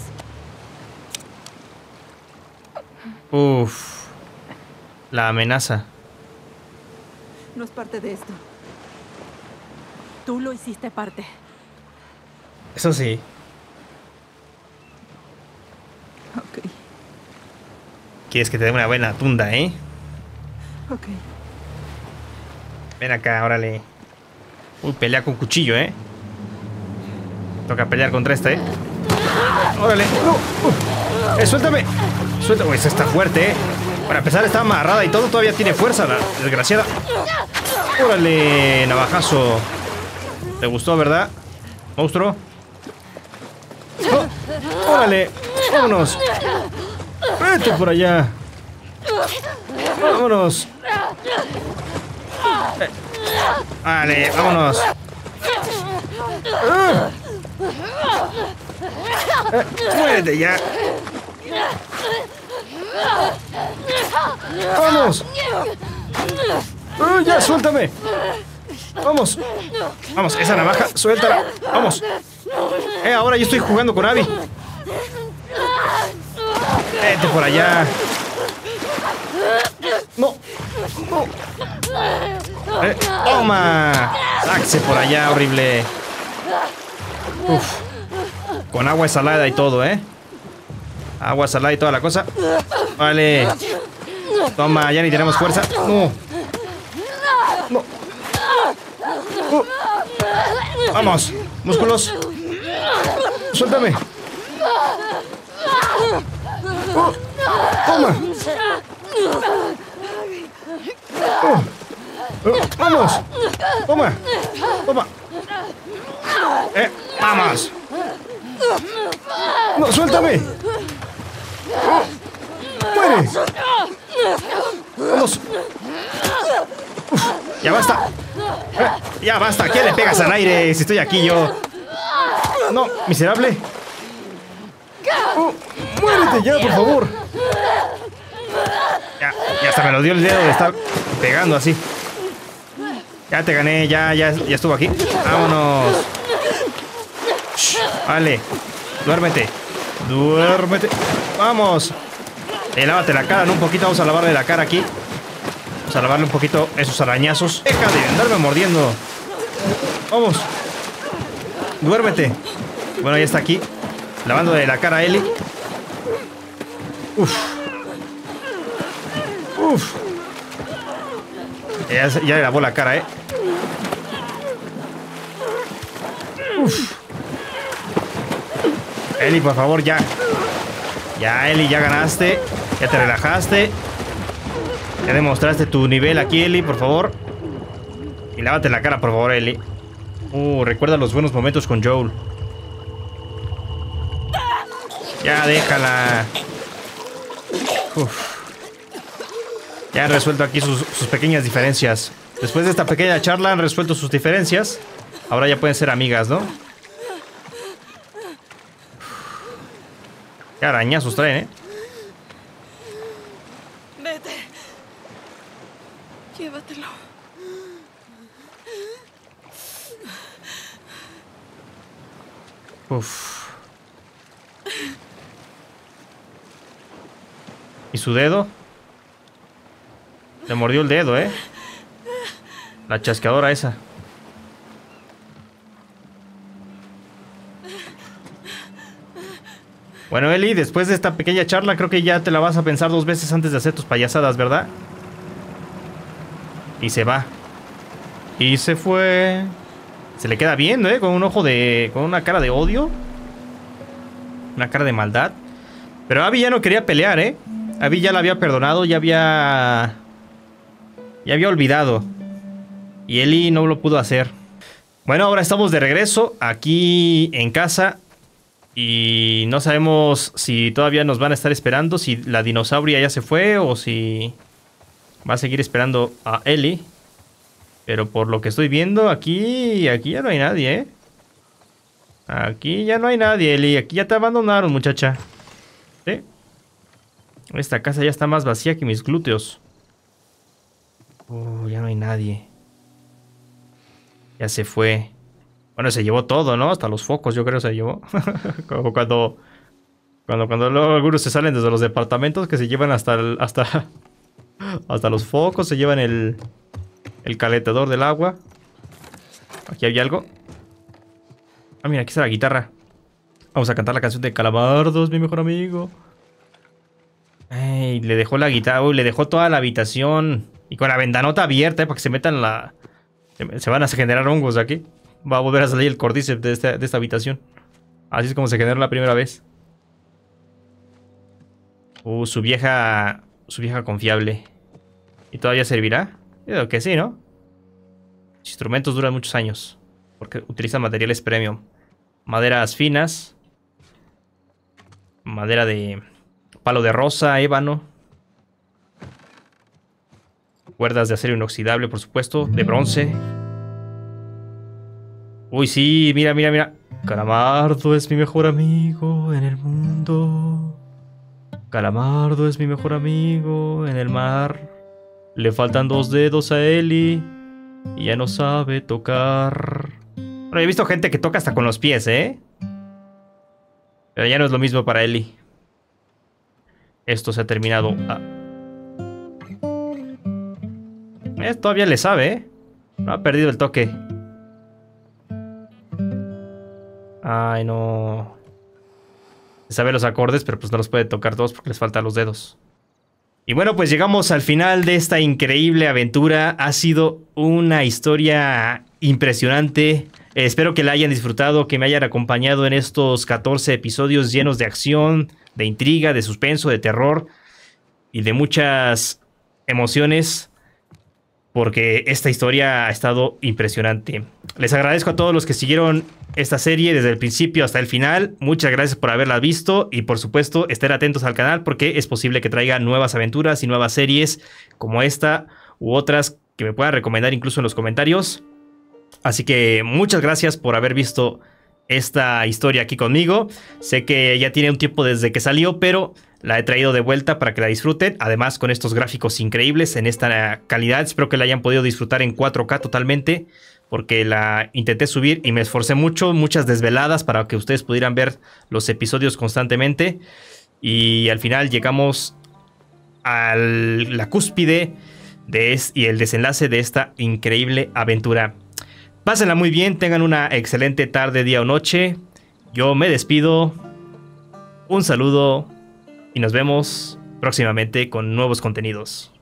S1: Uf. La amenaza.
S10: No es parte de esto.
S13: Tú lo hiciste parte.
S1: Eso sí.
S10: Ok.
S1: Quieres que te dé una buena tunda, ¿eh?
S10: Ok.
S1: Ven acá, órale. Uy, pelea con cuchillo, ¿eh? Toca pelear contra este, ¿eh? Órale. Suéltame. Suéltame. Uy, esta está fuerte, ¿eh? Para empezar, está amarrada y todo. Todavía tiene fuerza, la desgraciada. Órale, navajazo. ¿Te gustó, verdad, monstruo? Oh, órale. Vámonos. Vete por allá. Vámonos. Vale, vámonos. Muérete ya. Vamos. Ya, suéltame. Vamos. Vamos, esa navaja, suéltala. Vamos. Ahora yo estoy jugando con Abby. Vete por allá. No. No. Toma. Sáquese por allá, horrible. Uf. Con agua salada y todo, ¿eh? Agua salada y toda la cosa. Vale. Toma, ya ni tenemos fuerza. No. No. Vamos. Músculos. Suéltame. Toma. Vamos. Toma. Toma. Vamos. No, suéltame. Muere. Vamos. Ya basta. Ya basta. ¿Qué le pegas al aire si estoy aquí yo? No, miserable. Muérete ya, por favor. Ya hasta me lo dio el dedo de estar pegando así. Ya te gané, ya estuvo aquí. Vámonos. Shh, vale. Duérmete. Duérmete. Vamos. Lávate la cara, ¿no? Un poquito. Vamos a lavarle la cara aquí. Vamos a lavarle un poquito esos arañazos. Deja de andarme mordiendo. Vamos. Duérmete. Bueno, ya está aquí. Lavándole la cara a Ellie. Uf. Uf. Ya le lavó la cara, ¿eh? Uf. Ellie, por favor, ya. Ya, Ellie, ya ganaste. Ya te relajaste. Ya demostraste tu nivel aquí, Ellie, por favor. Y lávate la cara, por favor, Ellie. Recuerda los buenos momentos con Joel. Ya, déjala. Uf. Ya han resuelto aquí sus pequeñas diferencias. Después de esta pequeña charla han resuelto sus diferencias. Ahora ya pueden ser amigas, ¿no? Qué arañazos traen, ¿eh?
S13: Vete. Llévatelo.
S1: Uf. ¿Y su dedo? Le mordió el dedo, ¿eh? La chasqueadora esa. Bueno, Ellie, después de esta pequeña charla, creo que ya te la vas a pensar 2 veces antes de hacer tus payasadas, ¿verdad? Y se va. Y se fue. Se le queda viendo, ¿eh? Con un ojo de... con una cara de odio. Una cara de maldad. Pero Abby ya no quería pelear, ¿eh? Abby ya la había perdonado, ya había olvidado. Y Ellie no lo pudo hacer. Bueno, ahora estamos de regreso aquí en casa. Y no sabemos si todavía nos van a estar esperando. Si la dinosauria ya se fue o si va a seguir esperando a Ellie. Pero por lo que estoy viendo, aquí ya no hay nadie, ¿eh? Aquí ya no hay nadie, Ellie. Aquí ya te abandonaron, muchacha. ¿Sí? Esta casa ya está más vacía que mis glúteos. Ya no hay nadie. Ya se fue. Bueno, se llevó todo, ¿no? Hasta los focos, yo creo se llevó. Como cuando luego algunos se salen desde los departamentos que se llevan hasta los focos, se llevan el calentador del agua. Aquí hay algo. Ah, mira, aquí está la guitarra. Vamos a cantar la canción de Calamardos, mi mejor amigo. Ay, le dejó la guitarra, uy, le dejó toda la habitación. Y con la ventanota abierta, para que se metan la... Se van a generar hongos aquí. Va a volver a salir el córdiceps de esta habitación. Así es como se generó la primera vez. Su vieja confiable. ¿Y todavía servirá? Yo creo que sí, ¿no? Los instrumentos duran muchos años. Porque utilizan materiales premium. Maderas finas. Madera de palo de rosa, ébano. Cuerdas de acero inoxidable, por supuesto. De bronce. Uy, sí, mira, mira, mira. Calamardo es mi mejor amigo en el mundo. Calamardo es mi mejor amigo en el mar. Le faltan 2 dedos a Eli y ya no sabe tocar. Bueno, he visto gente que toca hasta con los pies, ¿eh? Pero ya no es lo mismo para Eli. Esto se ha terminado. Todavía le sabe, ¿eh? No ha perdido el toque. Ay, no. Sabe los acordes, pero pues no los puede tocar todos porque les faltan los dedos. Y bueno, pues llegamos al final de esta increíble aventura. Ha sido una historia impresionante. Espero que la hayan disfrutado, que me hayan acompañado en estos 14 episodios llenos de acción, de intriga, de suspenso, de terror y de muchas emociones. Porque esta historia ha estado impresionante. Les agradezco a todos los que siguieron esta serie desde el principio hasta el final. Muchas gracias por haberla visto. Y por supuesto, estén atentos al canal porque es posible que traiga nuevas aventuras y nuevas series como esta u otras que me puedan recomendar incluso en los comentarios. Así que muchas gracias por haber visto esta historia aquí conmigo. Sé que ya tiene un tiempo desde que salió, pero la he traído de vuelta para que la disfruten. Además, con estos gráficos increíbles en esta calidad. Espero que la hayan podido disfrutar en 4K totalmente. Porque la intenté subir y me esforcé mucho. Muchas desveladas para que ustedes pudieran ver los episodios constantemente. Y al final llegamos a la cúspide y el desenlace de esta increíble aventura. Pásenla muy bien. Tengan una excelente tarde, día o noche. Yo me despido. Un saludo. Y nos vemos próximamente con nuevos contenidos.